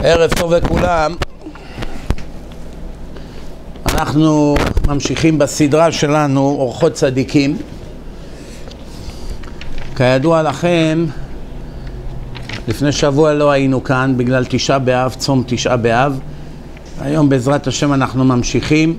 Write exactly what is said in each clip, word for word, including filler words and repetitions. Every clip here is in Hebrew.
ערב טוב לכולם. אנחנו ממשיכים בסדרה שלנו אורחות צדיקים. כידוע לכם, לפני שבוע לא היינו כאן בגלל תשעה באב, צום תשעה באב. היום בעזרת השם אנחנו ממשיכים.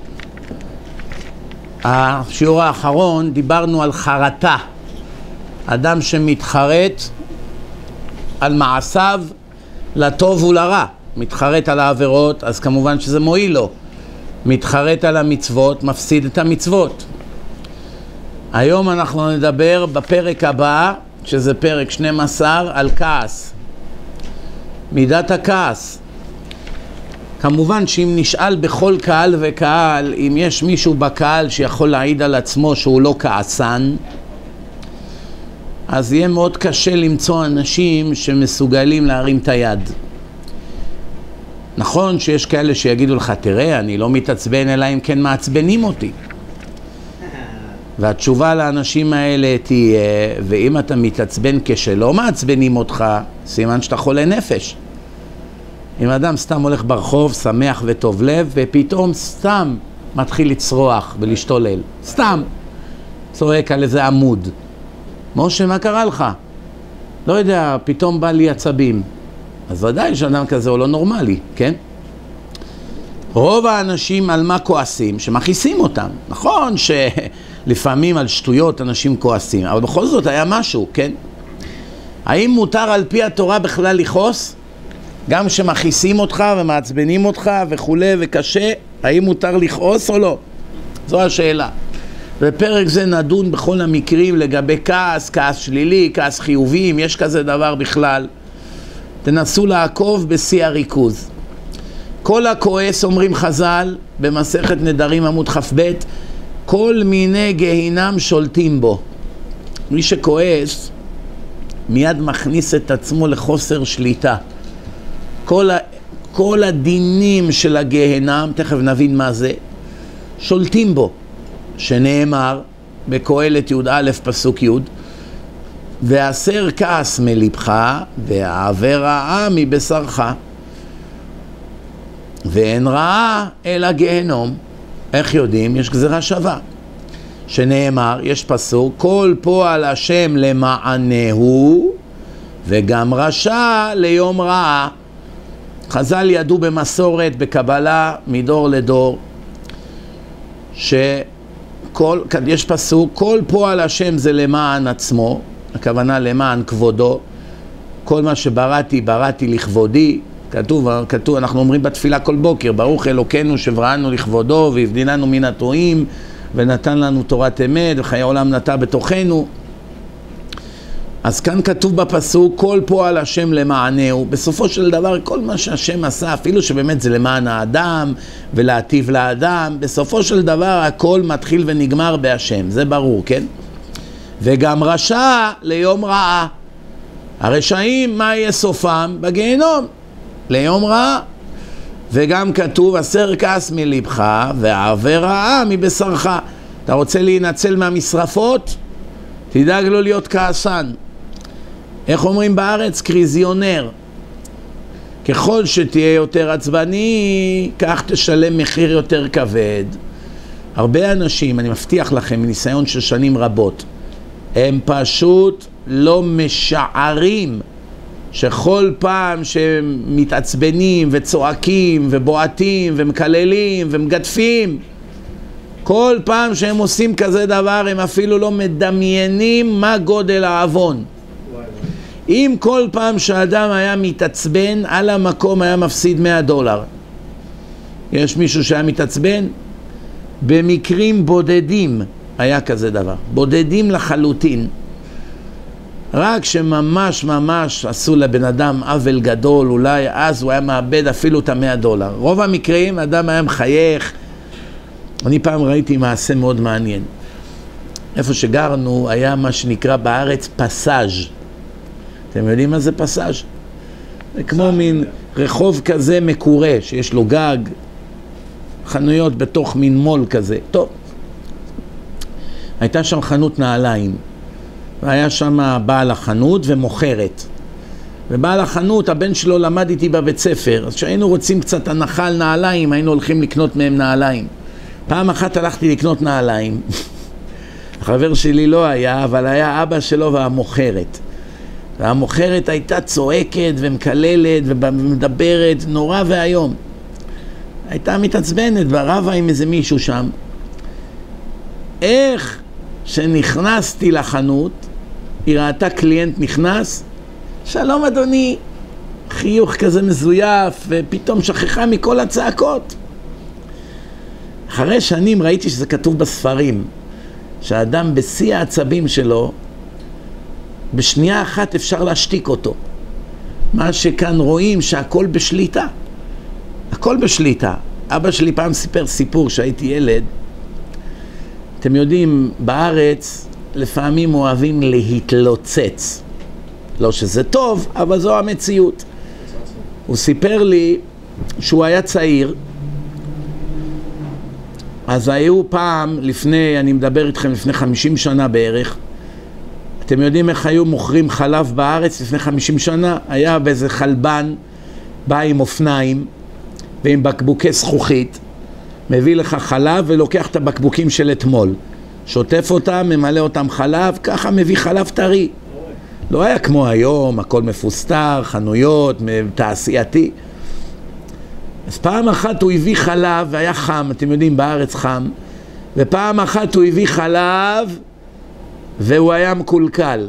השיעור האחרון דיברנו על חרטה, אדם שמתחרט על מעשיו לטוב ולרע, מתחרט על העבירות, אז כמובן שזה מועיל לו. מתחרט על המצוות, מפסיד את המצוות. היום אנחנו נדבר בפרק הבא, שזה פרק שנים עשר, על כעס. מידת הכעס. כמובן שאם נשאל בכל קהל וקהל, אם יש מישהו בקהל שיכול להעיד על עצמו שהוא לא כעסן, אז יהיה מאוד קשה למצוא אנשים שמסוגלים להרים את היד. נכון שיש כאלה שיגידו לך, תראה, אני לא מתעצבן אלא אם כן מעצבנים אותי. והתשובה לאנשים האלה תהיה, ואם אתה מתעצבן כשלא מעצבנים אותך, סימן שאתה חולה נפש. אם אדם סתם הולך ברחוב, שמח וטוב לב, ופתאום סתם מתחיל לצרוח ולהשתולל. סתם צועק על איזה עמוד. משה, מה קרה לך? לא יודע, פתאום בא לי עצבים. אז ודאי שאדם כזה הוא לא נורמלי, כן? רוב האנשים על מה כועסים? שמכעיסים אותם. נכון שלפעמים על שטויות אנשים כועסים, אבל בכל זאת היה משהו, כן? האם מותר על פי התורה בכלל לכעוס? גם שמכעיסים אותך ומעצבנים אותך וכו' וקשה, האם מותר לכעוס או לא? זו השאלה. בפרק זה נדון בכל המקרים לגבי כעס, כעס שלילי, כעס חיובי, אם יש כזה דבר בכלל. תנסו לעקוב בשיא הריכוז. כל הכועס, אומרים חז"ל, במסכת נדרים עמוד כ"ב, כל מיני גיהינם שולטים בו. מי שכועס מיד מכניס את עצמו לחוסר שליטה. כל, ה... כל הדינים של הגיהינם, תכף נבין מה זה, שולטים בו. שנאמר בקהלת י"א פסוק י' והסר כעס מלבך והעבר רעה מבשרך ואין רעה אלא גיהנום. איך יודעים? יש גזירה שווה. שנאמר, יש פסוק, כל פועל השם למענהו וגם רשע ליום רעה. חז"ל ידעו במסורת, בקבלה, מדור לדור, ש... כל, יש פסוק, כל פועל השם זה למען עצמו, הכוונה למען כבודו, כל מה שבראתי, בראתי לכבודי, כתוב, כתוב, אנחנו אומרים בתפילה כל בוקר, ברוך אלוקינו שבראנו לכבודו והבדילנו מן הטועים ונתן לנו תורת אמת וחיי עולם נטע בתוכנו. אז כאן כתוב בפסוק, כל פועל השם למענהו. בסופו של דבר, כל מה שהשם עשה, אפילו שבאמת זה למען האדם ולהטיב לאדם, בסופו של דבר הכל מתחיל ונגמר בהשם, זה ברור, כן? וגם רשע ליום רעה. הרשעים, מה יהיה סופם? בגיהנום, ליום רעה. וגם כתוב, הסר כעס מלבך והעבר רעה מבשרך. אתה רוצה להינצל מהמשרפות? תדאג לו להיות כעסן. איך אומרים בארץ? קריזיונר. ככל שתהיה יותר עצבני, כך תשלם מחיר יותר כבד. הרבה אנשים, אני מבטיח לכם, מניסיון של שנים רבות, הם פשוט לא משערים שכל פעם שהם מתעצבנים וצועקים ובועטים ומקללים ומגדפים, כל פעם שהם עושים כזה דבר, הם אפילו לא מדמיינים מה גודל העוון. אם כל פעם שאדם היה מתעצבן, על המקום היה מפסיד מאה דולר. יש מישהו שהיה מתעצבן? במקרים בודדים היה כזה דבר. בודדים לחלוטין. רק שממש ממש עשו לבן אדם עוול גדול, אולי אז הוא היה מאבד אפילו את המאה דולר. רוב המקרים, אדם היה מחייך. אני פעם ראיתי מעשה מאוד מעניין. איפה שגרנו היה מה שנקרא בארץ פסאז'. אתם יודעים מה זה פסאז'? זה כמו מין רחוב כזה מקורה, שיש לו גג, חנויות בתוך מין מול כזה. טוב, הייתה שם חנות נעליים, והיה שם בעל החנות ומוכרת. ובעל החנות, הבן שלו למד איתי בבית ספר, אז כשהיינו רוצים קצת הנחה על נעליים, היינו הולכים לקנות מהם נעליים. פעם אחת הלכתי לקנות נעליים, החבר שלי לא היה, אבל היה אבא שלו והמוכרת. והמוכרת הייתה צועקת ומקללת ומדברת, נורא והיום. הייתה מתעצבנת ורבה עם איזה מישהו שם. איך שנכנסתי לחנות, היא ראתה קליינט נכנס, שלום אדוני, חיוך כזה מזויף, ופתאום שכחה מכל הצעקות. אחרי שנים ראיתי שזה כתוב בספרים, שהאדם בשיא העצבים שלו, בשנייה אחת אפשר להשתיק אותו. מה שכאן רואים שהכל בשליטה. הכל בשליטה. אבא שלי פעם סיפר סיפור שהייתי ילד. אתם יודעים, בארץ לפעמים אוהבים להתלוצץ. לא שזה טוב, אבל זו המציאות. הוא סיפר לי שהוא היה צעיר, אז היו פעם, לפני, אני מדבר איתכם לפני חמישים שנה בערך, אתם יודעים איך היו מוכרים חלב בארץ לפני חמישים שנה? היה באיזה חלבן, בא עם אופניים ועם בקבוקי זכוכית, מביא לך חלב ולוקח את הבקבוקים של אתמול. שוטף אותם, ממלא אותם חלב, ככה מביא חלב טרי. לא היה כמו היום, הכל מפוסטר, חנויות, תעשייתי. אז פעם אחת הוא הביא חלב והיה חם, אתם יודעים בארץ חם, ופעם אחת הוא הביא חלב והוא היה מקולקל.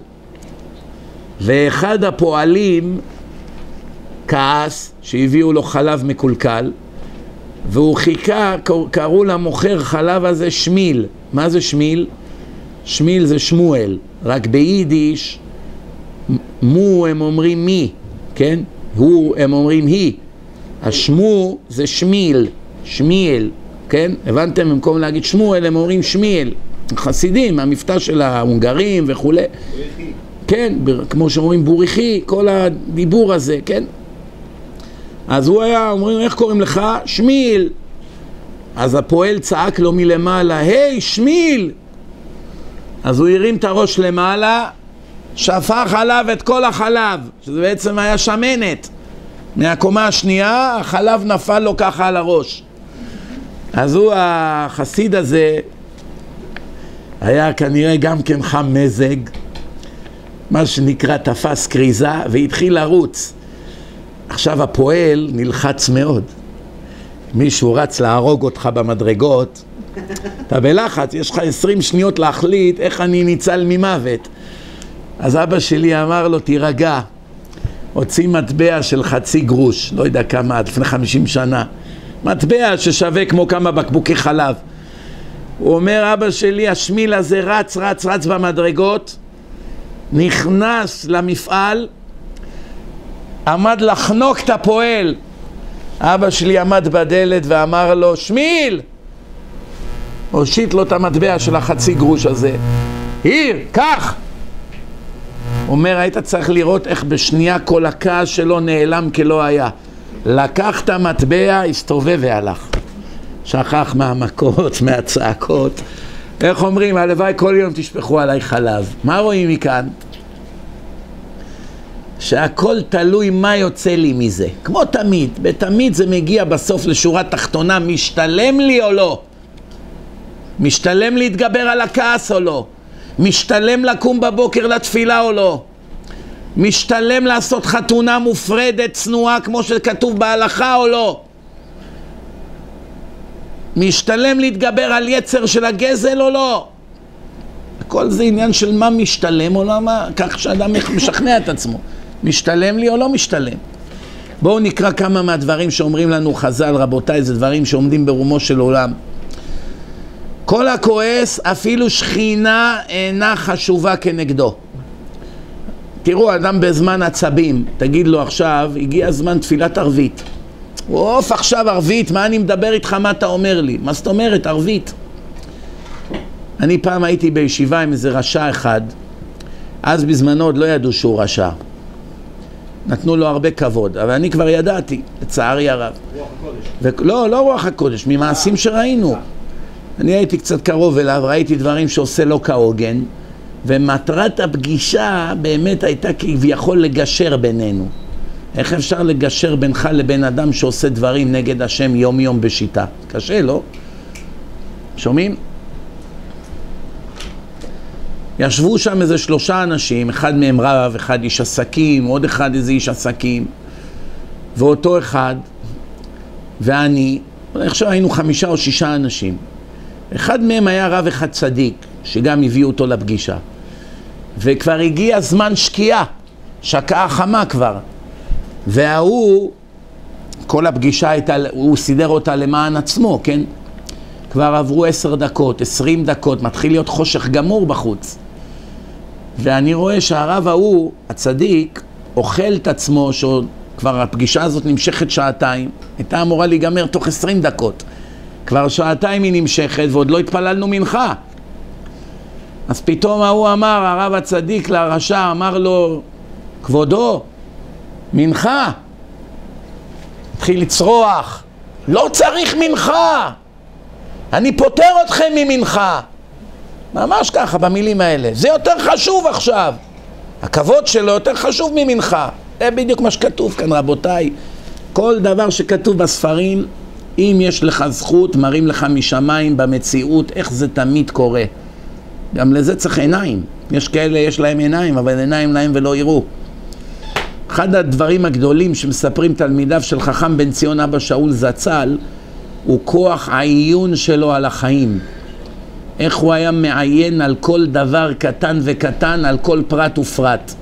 ואחד הפועלים כעס שהביאו לו חלב מקולקל, והוא חיכה, קראו למוכר חלב הזה שמיל. מה זה שמיל? שמיל זה שמואל, רק ביידיש מו הם אומרים מי, כן? הוא הם אומרים היא. השמו זה שמיל, שמיל, כן? הבנתם? במקום להגיד שמואל הם אומרים שמיל. חסידים, המבטא של ההונגרים וכו'. בוריחי. כן, כמו שאומרים בוריחי, כל הדיבור הזה, כן? אז הוא היה, אומרים, איך קוראים לך? שמיל. אז הפועל צעק לו מלמעלה, היי, שמיל! אז הוא הרים את הראש למעלה, שפך עליו את כל החלב, שזה בעצם היה שמנת. מהקומה השנייה, החלב נפל לו ככה על הראש. אז הוא, החסיד הזה, היה כנראה גם כן חם מזג, מה שנקרא תפס קריזה, והתחיל לרוץ. עכשיו הפועל נלחץ מאוד. מישהו רץ להרוג אותך במדרגות, אתה בלחץ, יש לך עשרים שניות להחליט איך אני ניצל ממוות. אז אבא שלי אמר לו, תירגע, הוציא מטבע של חצי גרוש, לא יודע כמה, לפני חמישים שנה, מטבע ששווה כמו כמה בקבוקי חלב. הוא אומר, אבא שלי, השמיל הזה רץ, רץ, רץ במדרגות, נכנס למפעל, עמד לחנוק את הפועל. אבא שלי עמד בדלת ואמר לו, שמיל! הושיט לו את המטבע של החצי גרוש הזה. היר, קח! אומר, היית צריך לראות איך בשנייה כל הכעס שלו נעלם כלא היה. לקח את המטבע, הסתובב והלך. שכח מהמכות, מהצעקות. איך אומרים, הלוואי כל יום תשפכו עליי חלב. מה רואים מכאן? שהכל תלוי מה יוצא לי מזה. כמו תמיד, בתמיד זה מגיע בסוף לשורה תחתונה, משתלם לי או לא? משתלם להתגבר על הכעס או לא? משתלם לקום בבוקר לתפילה או לא? משתלם לעשות חתונה מופרדת, צנועה, כמו שכתוב בהלכה או לא? משתלם להתגבר על יצר של הגזל או לא? הכל זה עניין של מה משתלם או לא, מה, כך שאדם משכנע את עצמו. משתלם לי או לא משתלם? בואו נקרא כמה מהדברים שאומרים לנו חז"ל, רבותיי, זה דברים שעומדים ברומו של עולם. כל הכועס, אפילו שכינה אינה חשובה כנגדו. תראו, אדם בזמן עצבים, תגיד לו עכשיו, הגיע זמן תפילת ערבית. אוף, עכשיו ערבית, מה אני מדבר איתך, מה אתה אומר לי? מה זאת אומרת, ערבית? אני פעם הייתי בישיבה עם איזה רשע אחד, אז בזמנו עוד לא ידעו שהוא רשע. נתנו לו הרבה כבוד, אבל אני כבר ידעתי, לצערי הרב. רוח הקודש. ו... לא, לא רוח הקודש, ממעשים שראינו. אני הייתי קצת קרוב אליו, ראיתי דברים שעושה לו כהוגן, ומטרת הפגישה באמת הייתה כביכול לגשר בינינו. איך אפשר לגשר בינך לבין אדם שעושה דברים נגד השם יום יום בשיטה? קשה, לא? שומעים? ישבו שם איזה שלושה אנשים, אחד מהם רב, אחד איש עסקים, עוד אחד איזה איש עסקים, ואותו אחד, ואני, עכשיו היינו חמישה או שישה אנשים. אחד מהם היה רב אחד צדיק, שגם הביאו אותו לפגישה. וכבר הגיע זמן שקיעה, שקעה חמה כבר. והוא, כל הפגישה הייתה, הוא סידר אותה למען עצמו, כן? כבר עברו עשר דקות, עשרים דקות, מתחיל להיות חושך גמור בחוץ. ואני רואה שהרב ההוא, הצדיק, אוכל את עצמו, שכבר הפגישה הזאת נמשכת שעתיים, הייתה אמורה להיגמר תוך עשרים דקות. כבר שעתיים היא נמשכת ועוד לא התפללנו מנחה. אז פתאום ההוא אמר, הרב הצדיק לרשע, אמר לו, כבודו, מנחה. התחיל לצרוח, לא צריך מנחה, אני פותר אתכם ממנחה. ממש ככה במילים האלה, זה יותר חשוב עכשיו, הכבוד שלו יותר חשוב ממנחה. זה בדיוק מה שכתוב כאן רבותיי, כל דבר שכתוב בספרים, אם יש לך זכות מראים לך משמיים במציאות איך זה תמיד קורה. גם לזה צריך עיניים, יש כאלה יש להם עיניים אבל עיניים להם ולא יראו. אחד הדברים הגדולים שמספרים תלמידיו של חכם בן ציון אבא שאול זצ"ל הוא כוח העיון שלו על החיים. איך הוא היה מעיין על כל דבר קטן וקטן, על כל פרט ופרט.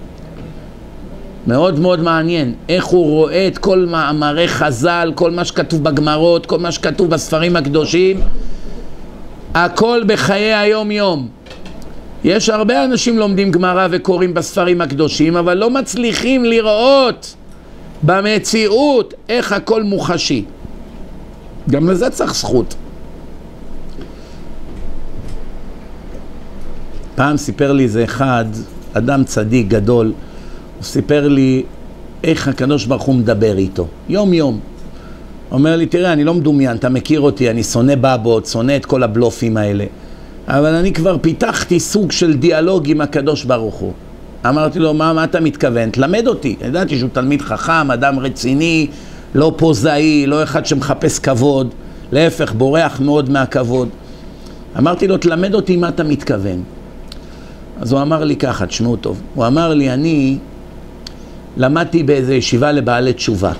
מאוד מאוד מעניין איך הוא רואה את כל מאמרי חז"ל, כל מה שכתוב בגמרות, כל מה שכתוב בספרים הקדושים, הכל בחיי היום יום. יש הרבה אנשים לומדים גמרא וקוראים בספרים הקדושים, אבל לא מצליחים לראות במציאות איך הכל מוחשי. גם לזה צריך זכות. פעם סיפר לי זה אחד, אדם צדיק גדול, הוא סיפר לי איך הקדוש ברוך הוא מדבר איתו, יום יום. אומר לי, תראה, אני לא מדומיין, אתה מכיר אותי, אני שונא בבות, שונא את כל הבלופים האלה. אבל אני כבר פיתחתי סוג של דיאלוג עם הקדוש ברוך הוא. אמרתי לו, מה, מה אתה מתכוון? תלמד אותי. ידעתי שהוא תלמיד חכם, אדם רציני, לא פוזאי, לא אחד שמחפש כבוד, להפך, בורח מאוד מהכבוד. אמרתי לו, תלמד אותי מה אתה מתכוון. אז הוא אמר לי ככה, תשמעו טוב. הוא אמר לי, אני למדתי באיזו ישיבה לבעלי תשובה.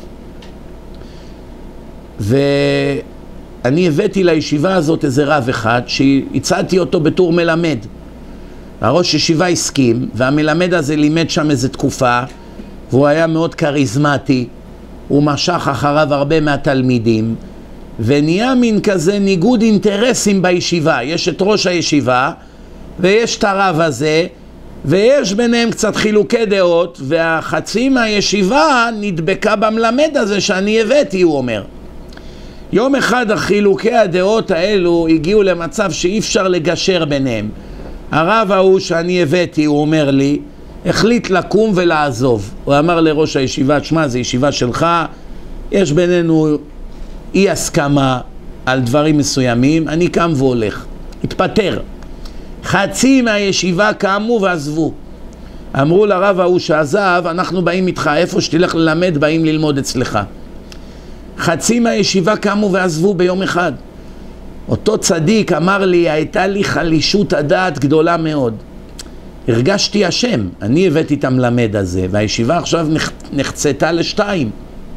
ואני הבאתי לישיבה הזאת איזה רב אחד שהצעתי אותו בתור מלמד. הראש ישיבה הסכים, והמלמד הזה לימד שם איזו תקופה, והוא היה מאוד קריזמטי, הוא משך אחריו הרבה מהתלמידים, ונהיה מין כזה ניגוד אינטרסים בישיבה. יש את ראש הישיבה, ויש את הרב הזה, ויש ביניהם קצת חילוקי דעות, והחצי מהישיבה נדבקה במלמד הזה שאני הבאתי, הוא אומר. יום אחד החילוקי הדעות האלו הגיעו למצב שאי אפשר לגשר ביניהם. הרב ההוא שאני הבאתי, הוא אומר לי, החליט לקום ולעזוב. הוא אמר לראש הישיבה, תשמע, זו ישיבה שלך, יש בינינו אי הסכמה על דברים מסוימים, אני קם והולך. התפטר. חצי מהישיבה קמו ועזבו. אמרו לרב ההוא שעזב, אנחנו באים איתך, איפה שתלך ללמד, באים ללמוד אצלך. חצי מהישיבה קמו ועזבו ביום אחד. אותו צדיק אמר לי, הייתה לי חלישות הדעת גדולה מאוד. הרגשתי השם, אני הבאתי את המלמד הזה, והישיבה עכשיו נחצתה לשתיים.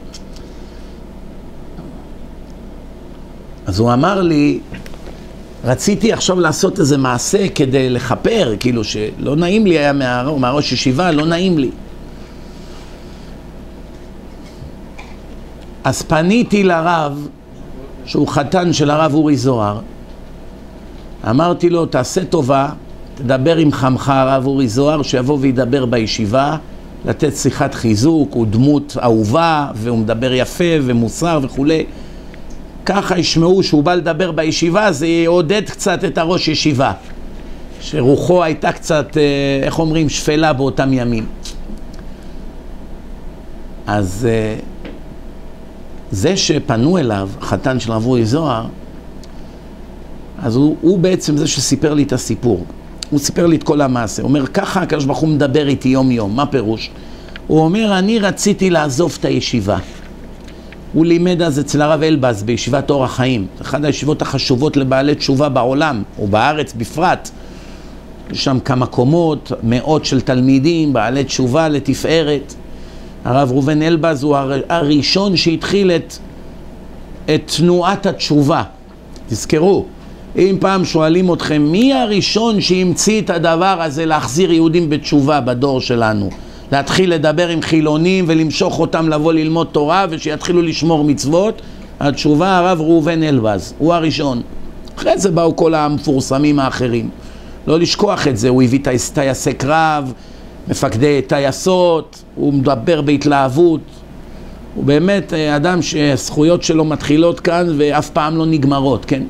אז הוא אמר לי, רציתי עכשיו לעשות איזה מעשה כדי לחפר, כאילו שלא נעים לי, היה מה, מהראש ישיבה, לא נעים לי. אז פניתי לרב, שהוא חתן של הרב אורי זוהר, אמרתי לו, תעשה טובה, תדבר עם חמך הרב אורי זוהר, שיבוא וידבר בישיבה, לתת שיחת חיזוק, הוא דמות אהובה, והוא מדבר יפה ומוסר וכו'. ככה ישמעו שהוא בא לדבר בישיבה, זה יעודד קצת את הראש ישיבה, שרוחו הייתה קצת, איך אומרים, שפלה באותם ימים. אז זה שפנו אליו, חתן של הרב אורי זוהר, אז הוא, הוא בעצם זה שסיפר לי את הסיפור. הוא סיפר לי את כל המעשה. הוא אומר, ככה הקדוש ברוך הוא מדבר איתי יום יום. מה פירוש? הוא אומר, אני רציתי לעזוב את הישיבה. הוא לימד אז אצל הרב אלבז בישיבת אור החיים. אחת הישיבות החשובות לבעלי תשובה בעולם, ובארץ בפרט. יש שם כמה קומות, מאות של תלמידים, בעלי תשובה לתפארת. הרב ראובן אלבז הוא הראשון שהתחיל את, את תנועת התשובה. תזכרו, אם פעם שואלים אתכם, מי הראשון שהמציא את הדבר הזה להחזיר יהודים בתשובה בדור שלנו? להתחיל לדבר עם חילונים ולמשוך אותם לבוא ללמוד תורה ושיתחילו לשמור מצוות? התשובה, הרב ראובן אלבז, הוא הראשון. אחרי זה באו כל המפורסמים האחרים. לא לשכוח את זה, הוא הביא טייסי קרב, מפקדי טייסות, הוא מדבר בהתלהבות. הוא באמת אדם שזכויות שלו מתחילות כאן ואף פעם לא נגמרות, כן?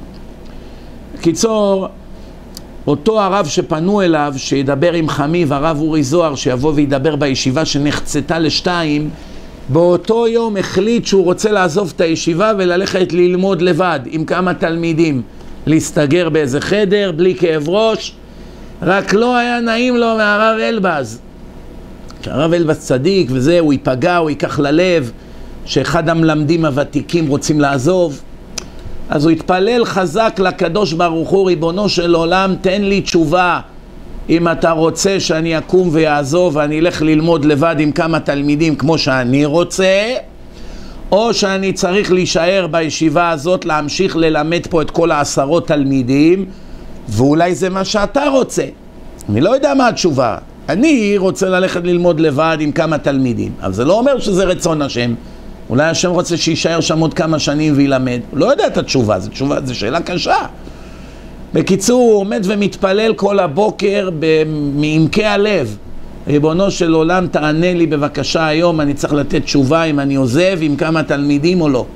בקיצור, אותו הרב שפנו אליו, שידבר עם חמיב, הרב אורי זוהר, שיבוא וידבר בישיבה שנחצתה לשתיים, באותו יום החליט שהוא רוצה לעזוב את הישיבה וללכת ללמוד לבד עם כמה תלמידים, להסתגר באיזה חדר, בלי כאב ראש. רק לא היה נעים לו מהרב אלבז. הרב אלבז צדיק וזה, הוא ייפגע, הוא ייקח ללב, שאחד המלמדים הוותיקים רוצים לעזוב. אז הוא התפלל חזק לקדוש ברוך הוא, ריבונו של עולם, תן לי תשובה. אם אתה רוצה שאני אקום ויעזוב ואני אלך ללמוד לבד עם כמה תלמידים כמו שאני רוצה, או שאני צריך להישאר בישיבה הזאת, להמשיך ללמד פה את כל העשרות תלמידים, ואולי זה מה שאתה רוצה. אני לא יודע מה התשובה. אני רוצה ללכת ללמוד לבד עם כמה תלמידים, אבל זה לא אומר שזה רצון השם. אולי השם רוצה שישאר שם עוד כמה שנים וילמד. הוא לא יודע את התשובה, זו תשובה, זו שאלה קשה. בקיצור, הוא עומד ומתפלל כל הבוקר מעמקי הלב. ריבונו של עולם, תענה לי בבקשה היום, אני צריך לתת תשובה אם אני עוזב עם כמה תלמידים או לא.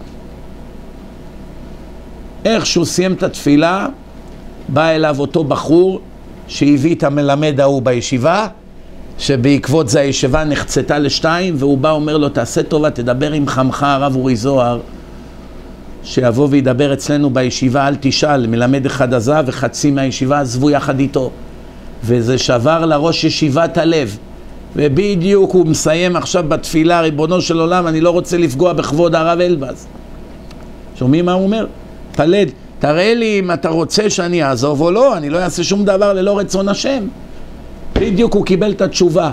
איך שהוא סיים את התפילה, בא אליו אותו בחור שהביא את המלמד ההוא בישיבה, שבעקבות זה הישיבה נחצתה לשתיים, והוא בא אומר לו, תעשה טובה, תדבר עם חמך הרב אורי זוהר, שיבוא וידבר אצלנו בישיבה, אל תשאל, מלמד אחד עזב וחצי מהישיבה עזבו יחד איתו. וזה שבר לראש ישיבת הלב. ובדיוק הוא מסיים עכשיו בתפילה, ריבונו של עולם, אני לא רוצה לפגוע בכבוד הרב אלבז. שומעים מה הוא אומר? פלד, תראה לי אם אתה רוצה שאני אעזוב או לא, אני לא אעשה שום דבר ללא רצון השם. בדיוק הוא קיבל את התשובה.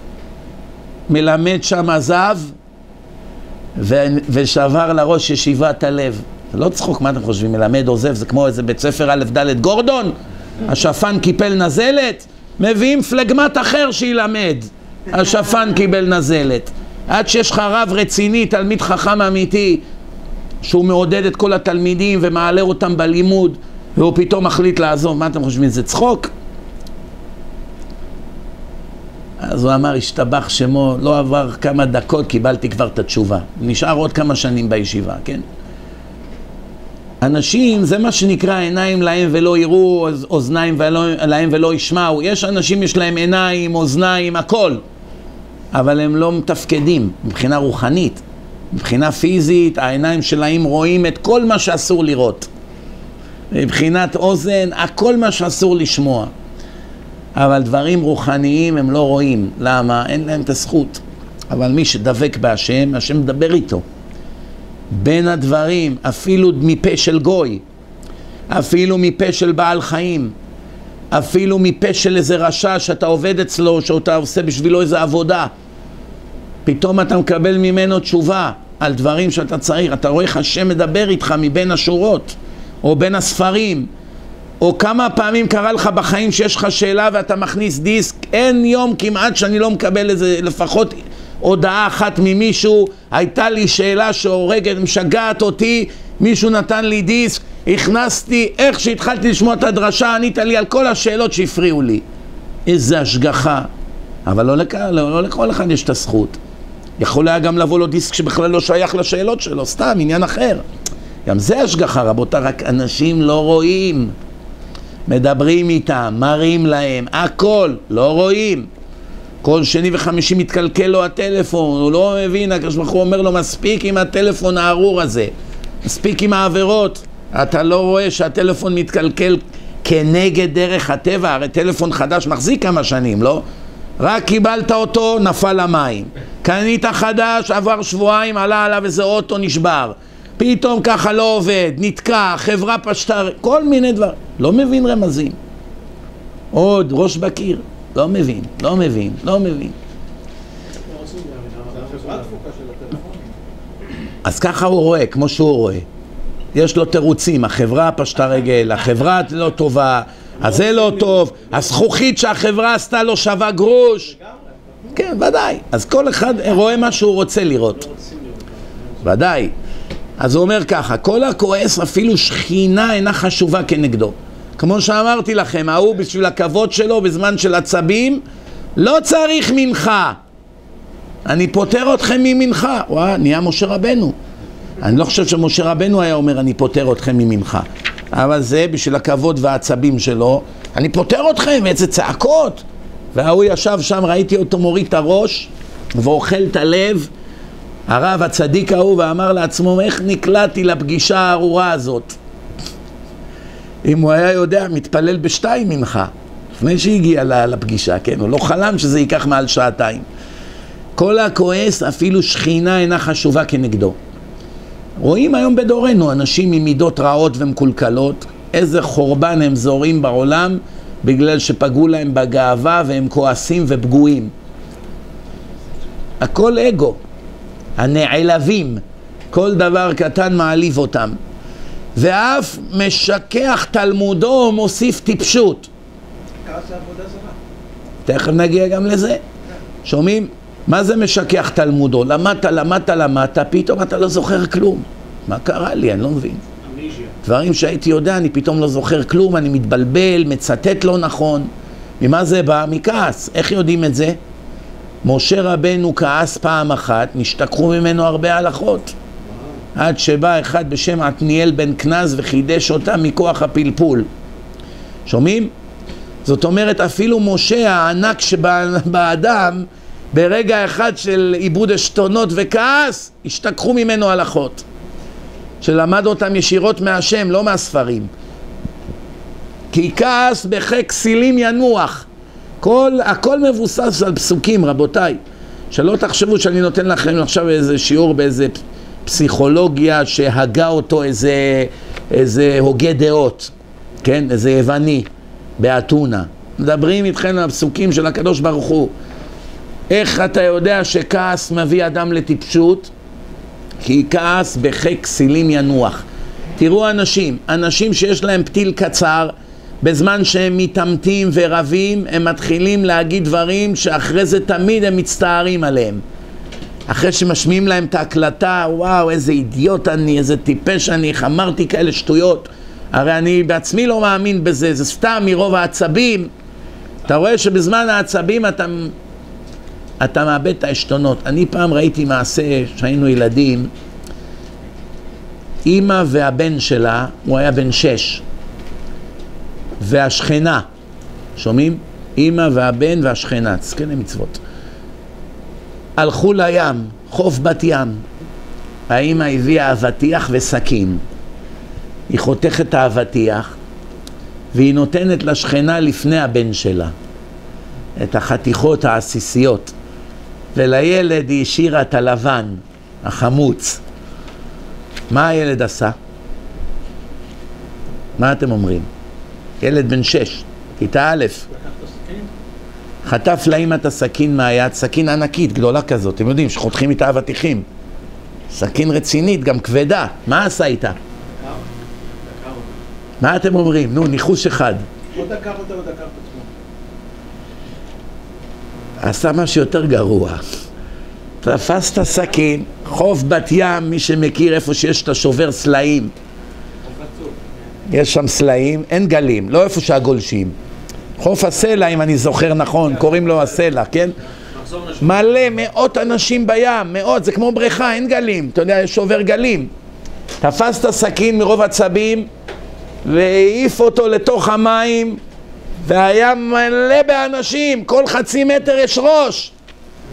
מלמד שם עזב ו... ושבר לראש ישיבת הלב. זה לא צחוק, מה אתם חושבים? מלמד עוזב, זה כמו איזה בית ספר א' ד' גורדון, השפן קיפל נזלת, מביאים פלגמת אחר שילמד. השפן קיבל נזלת. עד שיש לך רב רציני, תלמיד חכם אמיתי, שהוא מעודד את כל התלמידים ומעלה אותם בלימוד, והוא פתאום מחליט לעזוב. מה אתם חושבים? זה צחוק? אז הוא אמר, השתבח שמו, לא עבר כמה דקות, קיבלתי כבר את התשובה. נשאר עוד כמה שנים בישיבה, כן? אנשים, זה מה שנקרא עיניים להם ולא יראו, אוזניים ולא, להם ולא ישמעו. יש אנשים, יש להם עיניים, אוזניים, הכל. אבל הם לא מתפקדים מבחינה רוחנית. מבחינה פיזית, העיניים שלהם רואים את כל מה שאסור לראות. מבחינת אוזן, הכל מה שאסור לשמוע. אבל דברים רוחניים הם לא רואים. למה? אין להם את הזכות. אבל מי שדבק בהשם, השם מדבר איתו. בין הדברים, אפילו מפה של גוי, אפילו מפה של בעל חיים, אפילו מפה של איזה רשע שאתה עובד אצלו, שאתה עושה בשבילו איזה עבודה, פתאום אתה מקבל ממנו תשובה על דברים שאתה צריך. אתה רואה איך השם מדבר איתך מבין השורות, או בין הספרים. או כמה פעמים קרה לך בחיים שיש לך שאלה ואתה מכניס דיסק, אין יום כמעט שאני לא מקבל איזה לפחות הודעה אחת ממישהו, הייתה לי שאלה שהורגת, משגעת אותי, מישהו נתן לי דיסק, הכנסתי, איך שהתחלתי לשמוע את הדרשה, ענית לי על כל השאלות שהפריעו לי. איזה השגחה. אבל לא, לכ... לא, לא לכל אחד יש את הזכות. יכול היה גם לבוא לו דיסק שבכלל לא שייך לשאלות שלו, סתם, עניין אחר. גם זה השגחה, רבותה, רק אנשים לא רואים. מדברים איתם, מראים להם, הכל, לא רואים. כל שני וחמישי מתקלקל לו הטלפון, הוא לא מבין, הקדוש ברוך הוא אומר לו, מספיק עם הטלפון הארור הזה, מספיק עם העבירות. אתה לא רואה שהטלפון מתקלקל כנגד דרך הטבע, הרי טלפון חדש מחזיק כמה שנים, לא? רק קיבלת אותו, נפל למים. קנית חדש, עבר שבועיים, עלה עליו איזה אוטו נשבר. פתאום ככה לא עובד, נתקע, חברה פשטה, כל מיני דבר. לא מבין רמזים. עוד ראש בקיר, לא מבין, לא מבין, לא מבין. אז ככה הוא רואה, כמו שהוא רואה. יש לו תירוצים, החברה פשטה רגל, החברה לא טובה, אז זה לא טוב, הזכוכית שהחברה עשתה לו שווה גרוש. כן, ודאי. אז כל אחד רואה מה שהוא רוצה לראות. ודאי. אז הוא אומר ככה, כל הכועס אפילו שכינה אינה חשובה כנגדו. כמו שאמרתי לכם, ההוא בשביל הכבוד שלו בזמן של עצבים, לא צריך מנחה. אני פותר אתכם ממנחה. וואה, נהיה משה רבנו. אני לא חושב שמשה רבנו היה אומר, אני פותר אתכם ממנחה. אבל זה בשביל הכבוד והעצבים שלו, אני פותר אתכם, איזה צעקות. והוא ישב שם, ראיתי אותו מוריד את הראש, ואוכל את הלב, הרב הצדיק ההוא, ואמר לעצמו, איך נקלעתי לפגישה הארורה הזאת? אם הוא היה יודע, מתפלל בשתיים מנחה, לפני שהגיע לפגישה, כן? הוא לא חלם שזה ייקח מעל שעתיים. כל הכועס, אפילו שכינה אינה חשובה כנגדו. רואים היום בדורנו אנשים עם מידות רעות ומקולקלות, איזה חורבן הם זורים בעולם בגלל שפגעו להם בגאווה והם כועסים ופגועים. הכל אגו, הנעלבים, כל דבר קטן מעליב אותם. ואף משכח תלמודו מוסיף טיפשות. תכף נגיע גם לזה. שומעים? מה זה משכח תלמודו? למדת, למדת, למדת, פתאום אתה לא זוכר כלום. מה קרה לי? אני לא מבין. דברים שהייתי יודע, אני פתאום לא זוכר כלום, אני מתבלבל, מצטט לא נכון. ממה זה בא? מכעס. איך יודעים את זה? משה רבנו כעס פעם אחת, נשתכחו ממנו הרבה הלכות. עד שבא אחד בשם עתניאל בן כנז וחידש אותה מכוח הפלפול. שומעים? זאת אומרת, אפילו משה הענק שבאדם, ברגע אחד של עיבוד השתונות וכעס, השתכחו ממנו הלכות. שלמד אותם ישירות מהשם, לא מהספרים. כי כעס בחק סילים ינוח. כל, הכל מבוסס על פסוקים, רבותיי. שלא תחשבו שאני נותן לכם עכשיו איזה שיעור באיזה פסיכולוגיה שהגה אותו איזה, איזה הוגה דעות, כן? איזה יווני, באתונה. מדברים איתכם על הפסוקים של הקדוש ברוך הוא. איך אתה יודע שכעס מביא אדם לטיפשות? כי כעס בחק סילים ינוח. תראו אנשים, אנשים שיש להם פתיל קצר, בזמן שהם מתעמתים ורבים, הם מתחילים להגיד דברים שאחרי זה תמיד הם מצטערים עליהם. אחרי שמשמיעים להם את ההקלטה, וואו, איזה אידיוט אני, איזה טיפש אני, אמרתי כאלה שטויות. הרי אני בעצמי לא מאמין בזה, זה סתם מרוב העצבים. אתה רואה שבזמן העצבים אתה, אתה מאבד את העשתונות. אני פעם ראיתי מעשה שהיינו ילדים, אמא והבן שלה, הוא היה בן שש, והשכנה, שומעים? אמא והבן והשכנה, זקני מצוות. הלכו לים, חוף בת ים. האמא הביאה אבטיח וסכין. היא חותכת את האבטיח, והיא נותנת לשכנה לפני הבן שלה את החתיכות העסיסיות. ולילד היא השאירה את הלבן, החמוץ. מה הילד עשה? מה אתם אומרים? ילד בן שש, כיתה א', חטף לאמא את הסכין מהיד, סכין ענקית, גדולה כזאת, אתם יודעים שחותכים איתה אבטיחים. סכין רצינית, גם כבדה. מה עשה איתה? מה אתם אומרים? נו, ניחוש אחד. או דקר אותה או דקר את עצמו. עשה משהו יותר גרוע. תפס את הסכין, חוף בת ים, מי שמכיר איפה שיש את השובר סלעים. יש שם סלעים, אין גלים, לא איפה שהגולשים. חוף הסלע, אם אני זוכר נכון, קוראים לו הסלע, כן? מלא, מאות אנשים בים, מאות, זה כמו בריכה, אין גלים. אתה יודע, יש שובר גלים. תפס את הסכין מרוב עצבים, והעיף אותו לתוך המים, והיה מלא באנשים, כל חצי מטר יש ראש.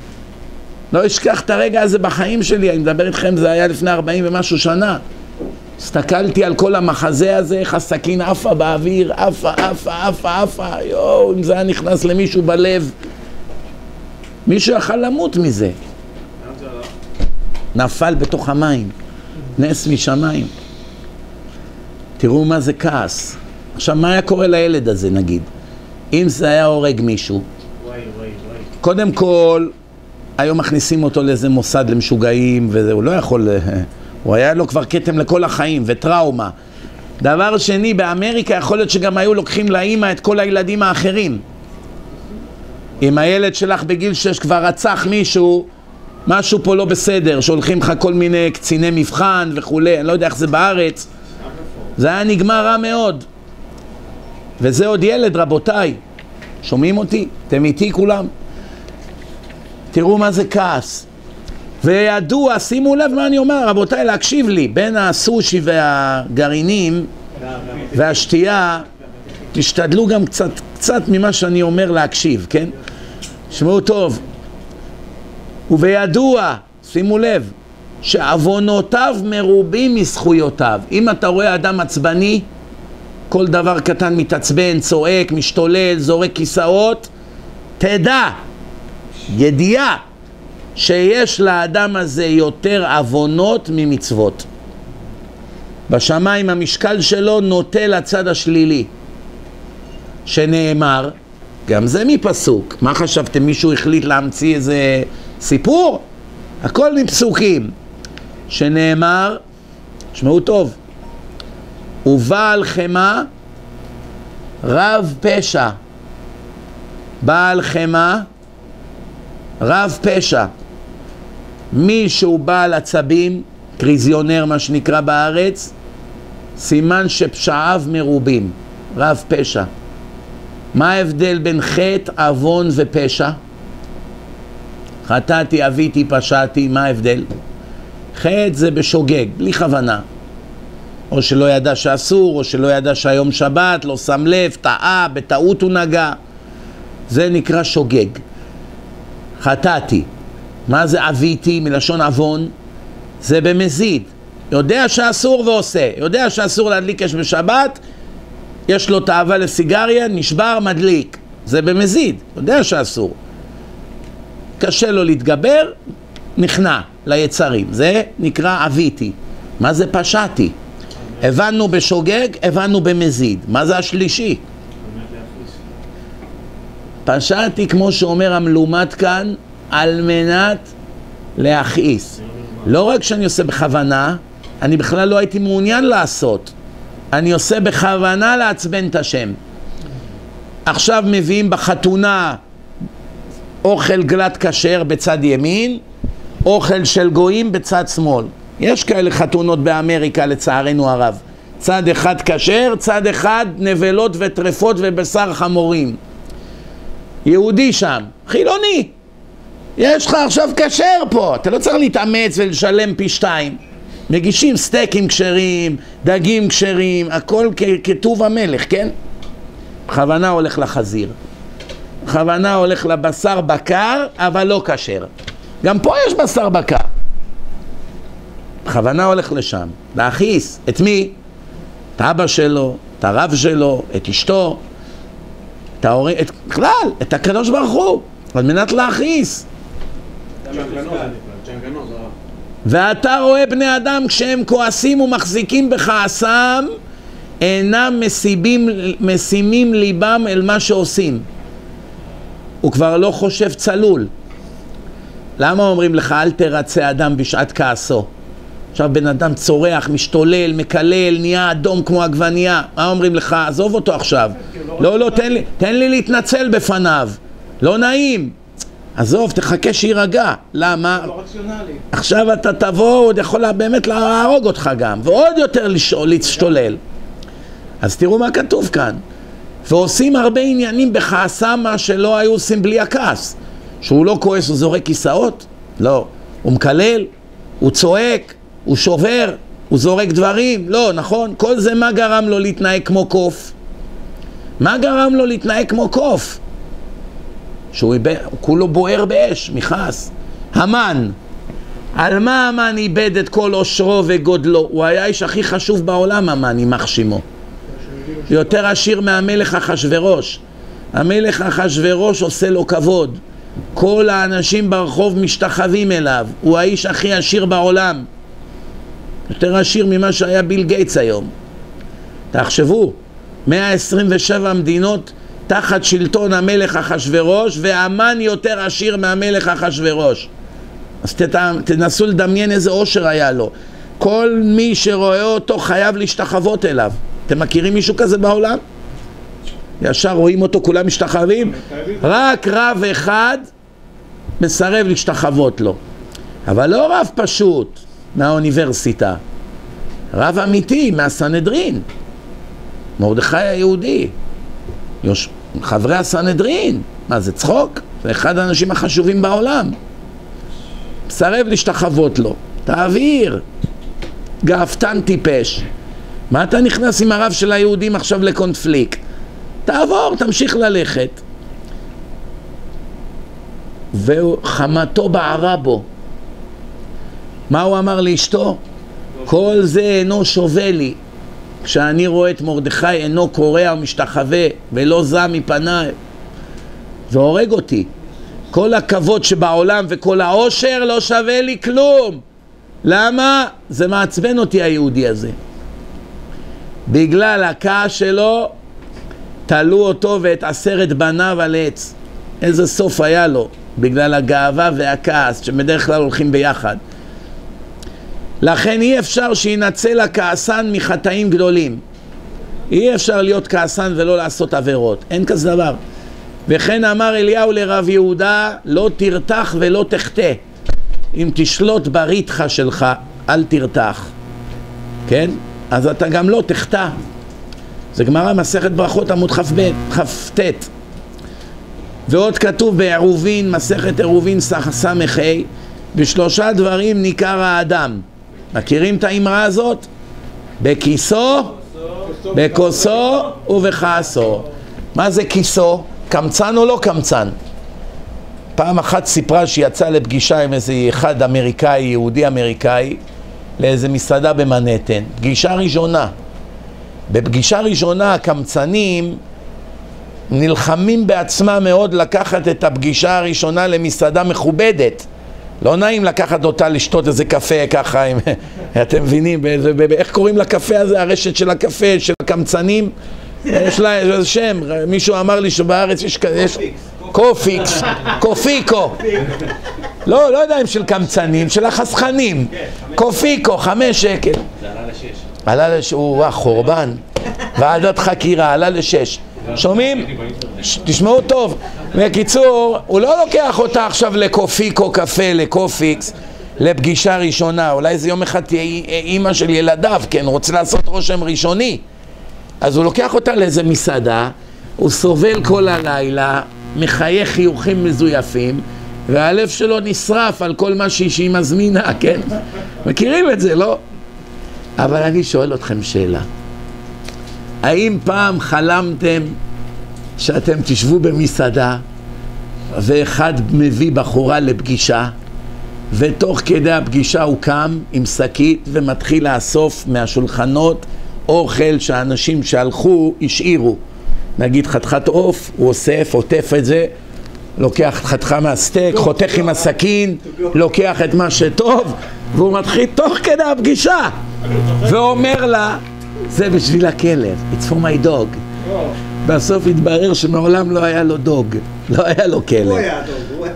לא אשכח את הרגע הזה בחיים שלי, אני מדבר איתכם, זה היה לפני ארבעים ומשהו שנה. הסתכלתי על כל המחזה הזה, איך הסכין עפה באוויר, עפה, עפה, עפה, עפה, יואו, אם זה היה נכנס למישהו בלב, מישהו יכל למות מזה. נפל בתוך המים, נס משמיים. תראו מה זה כעס. עכשיו, מה היה קורה לילד הזה, נגיד? אם זה היה הורג מישהו, וואי, וואי, וואי. קודם כל, היום מכניסים אותו לאיזה מוסד למשוגעים, והוא לא יכול, הוא היה לו כבר קטם לכל החיים, וטראומה. דבר שני, באמריקה יכול להיות שגם היו לוקחים לאמא את כל הילדים האחרים. אם הילד שלך בגיל שש כבר רצח מישהו, משהו פה לא בסדר, שהולכים לך כל מיני קציני מבחן וכולי, אני לא יודע איך זה בארץ. זה היה נגמר רע מאוד. וזה עוד ילד, רבותיי. שומעים אותי? אתם איתי כולם? תראו מה זה כעס. וידוע, שימו לב מה אני אומר, רבותיי, להקשיב לי. בין הסושי והגרעינים והשתייה, תשתדלו גם קצת, קצת ממה שאני אומר להקשיב, כן? שמעו טוב. ובידוע, שימו לב, שעוונותיו מרובים מזכויותיו. אם אתה רואה אדם עצבני, כל דבר קטן מתעצבן, צועק, משתולל, זורק כיסאות, תדע, ידיעה, שיש לאדם הזה יותר עוונות ממצוות. בשמיים המשקל שלו נוטה לצד השלילי, שנאמר, גם זה מפסוק. מה חשבתם? מישהו החליט להמציא איזה סיפור? הכל מפסוקים. שנאמר, שמעו טוב, ובעל חמה רב פשע. בעל חמה רב פשע. מי שהוא בעל עצבים, קריזיונר מה שנקרא בארץ, סימן שפשעיו מרובים. רב פשע. מה ההבדל בין חטא, עוון ופשע? חטאתי, אביתי, פשעתי, מה ההבדל? חטא זה בשוגג, בלי כוונה. או שלא ידע שאסור, או שלא ידע שהיום שבת, לא שם לב, טעה, בטעות הוא נגע. זה נקרא שוגג. חטאתי. מה זה אביתי? מלשון עוון. זה במזיד. יודע שאסור ועושה. יודע שאסור להדליק אש בשבת, יש לו תאווה לסיגריה, נשבר, מדליק. זה במזיד. יודע שאסור. קשה לו להתגבר, נכנע ליצרים. זה נקרא אביתי. מה זה פשעתי? הבנו בשוגג, הבנו במזיד. מה זה השלישי? פשעתי, כמו שאומר המלומד כאן, על מנת להכעיס. לא רק שאני עושה בכוונה, אני בכלל לא הייתי מעוניין לעשות. אני עושה בכוונה לעצבן את השם. עכשיו מביאים בחתונה אוכל גלת כשר בצד ימין, אוכל של גויים בצד שמאל. יש כאלה חתונות באמריקה לצערנו הרב. צד אחד כשר, צד אחד נבלות וטרפות ובשר חמורים. יהודי שם, חילוני. יש לך עכשיו כשר פה, אתה לא צריך להתאמץ ולשלם פי שתיים. מגישים סטייקים כשרים, דגים כשרים, הכל כטוב המלך, כן? בכוונה הולך לחזיר. בכוונה הולך לבשר בקר, אבל לא כשר. גם פה יש בשר בקר. בכוונה הולך לשם, להכעיס. את מי? את אבא שלו, את הרב שלו, את אשתו, את ההורים, את בכלל, את הקדוש ברוך הוא, על מנת להכעיס. ואתה רואה בני אדם כשהם כועסים ומחזיקים בכעסם, אינם מסיבים, משימים ליבם אל מה שעושים. הוא כבר לא חושב צלול. למה אומרים לך אל תרצה אדם בשעת כעסו? עכשיו בן אדם צורח, משתולל, מקלל, נהיה אדום כמו עגבנייה. מה אומרים לך? עזוב אותו עכשיו. לא, לא, תן לי, תן לי להתנצל בפניו. לא נעים. עזוב, תחכה שירגע. למה? לא רציונלי. עכשיו אתה תבוא, עוד יכול באמת להרוג אותך גם, ועוד יותר להשתולל. אז תראו מה כתוב כאן. ועושים הרבה עניינים בכעסם מה שלא היו עושים בלי הכעס. שהוא לא כועס, הוא זורק כיסאות? לא. הוא מקלל, הוא צועק, הוא שובר, הוא זורק דברים? לא, נכון? כל זה מה גרם לו להתנהג כמו קוף? מה גרם לו להתנהג כמו קוף? שהוא כולו בוער באש, מכעס. המן, על מה המן איבד את כל עושרו וגודלו? הוא היה האיש הכי חשוב בעולם, המן, יימח שמו. יותר עשיר מהמלך אחשוורוש. המלך אחשוורוש עושה לו כבוד. כל האנשים ברחוב משתחווים אליו. הוא האיש הכי עשיר בעולם. יותר עשיר ממה שהיה ביל גייטס היום. תחשבו, מאה עשרים ושבע מדינות תחת שלטון המלך אחשוורוש, והמן יותר עשיר מהמלך אחשוורוש. אז תנסו לדמיין איזה עושר היה לו. כל מי שרואה אותו חייב להשתחוות אליו. אתם מכירים מישהו כזה בעולם? ישר רואים אותו, כולם משתחווים? רק רב אחד מסרב להשתחוות לו. אבל לא רב פשוט מהאוניברסיטה, רב אמיתי מהסנהדרין, מרדכי היהודי, יוש... חברי הסנהדרין. מה זה צחוק? זה אחד האנשים החשובים בעולם, מסרב להשתחוות לו. תעביר, גאוותן טיפש. מה אתה נכנס עם הרב של היהודים עכשיו לקונפליקט? תעבור, תמשיך ללכת. וחמתו בערה בו. מה הוא אמר לאשתו? כל זה אינו שווה לי. כשאני רואה את מרדכי אינו קורע ומשתחווה ולא זע מפניי והורג אותי. כל הכבוד שבעולם וכל העושר לא שווה לי כלום. למה? זה מעצבן אותי היהודי הזה. בגלל הכעס שלו תלו אותו ואת עשרת בניו על עץ. איזה סוף היה לו? בגלל הגאווה והכעס שבדרך כלל הולכים ביחד. לכן אי אפשר שינצל הכעסן מחטאים גדולים. אי אפשר להיות כעסן ולא לעשות עבירות. אין כזה דבר. וכן אמר אליהו לרב יהודה, לא תרתח ולא תחטא. אם תשלוט בריתחה שלך, אל תרתח. כן? אז אתה גם לא תחטא. זה גמרא מסכת ברכות עמוד כ"ט. ועוד כתוב בעירובין, מסכת עירובין סמ"ה, בשלושה דברים ניכר האדם. מכירים את האמרה הזאת? בכיסו, בכוסו ובכעסו. מה זה כיסו? קמצן או לא קמצן? פעם אחת סיפרה שיצאה לפגישה עם איזה אחד אמריקאי, יהודי אמריקאי, לאיזה מסעדה במנהטן. פגישה ראשונה. בפגישה ראשונה הקמצנים נלחמים בעצמם מאוד לקחת את הפגישה הראשונה למסעדה מכובדת. לא נעים לקחת אותה לשתות איזה קפה ככה, אתם מבינים, איך קוראים לקפה הזה, הרשת של הקפה, של הקמצנים? יש לה איזה שם, מישהו אמר לי שבארץ יש קופיקס, קופיקו. לא, לא יודע אם של קמצנים, של החסכנים. קופיקו, חמש שקל. זה עלה לשש. עלה לשש, הוא חורבן. ועדת חקירה, עלה לשש. שומעים? תשמעו טוב. בקיצור, הוא לא לוקח אותה עכשיו לקופיקו קפה, לקופיקס, לפגישה ראשונה. אולי זה יום אחד תהיה אימא של ילדיו, כן, רוצה לעשות רושם ראשוני. אז הוא לוקח אותה לאיזה מסעדה, הוא סובל כל הלילה, מחייך חיוכים מזויפים, והלב שלו נשרף על כל מה שהיא מזמינה, כן? מכירים את זה, לא? אבל אני שואל אתכם שאלה. האם פעם חלמתם שאתם תשבו במסעדה ואחד מביא בחורה לפגישה ותוך כדי הפגישה הוא קם עם שקית ומתחיל לאסוף מהשולחנות אוכל שאנשים שהלכו השאירו, נגיד חתיכת עוף, הוא אוסף, עוטף את זה, לוקח חתיכה מהסטייק, חותך עם הסכין, לוקח את מה שטוב והוא מתחיל תוך כדי הפגישה ואומר לה, זה בשביל הכלב, it's for my dog. בסוף התברר שמעולם לא היה לו דוג, לא היה לו כלב. הוא היה דוג.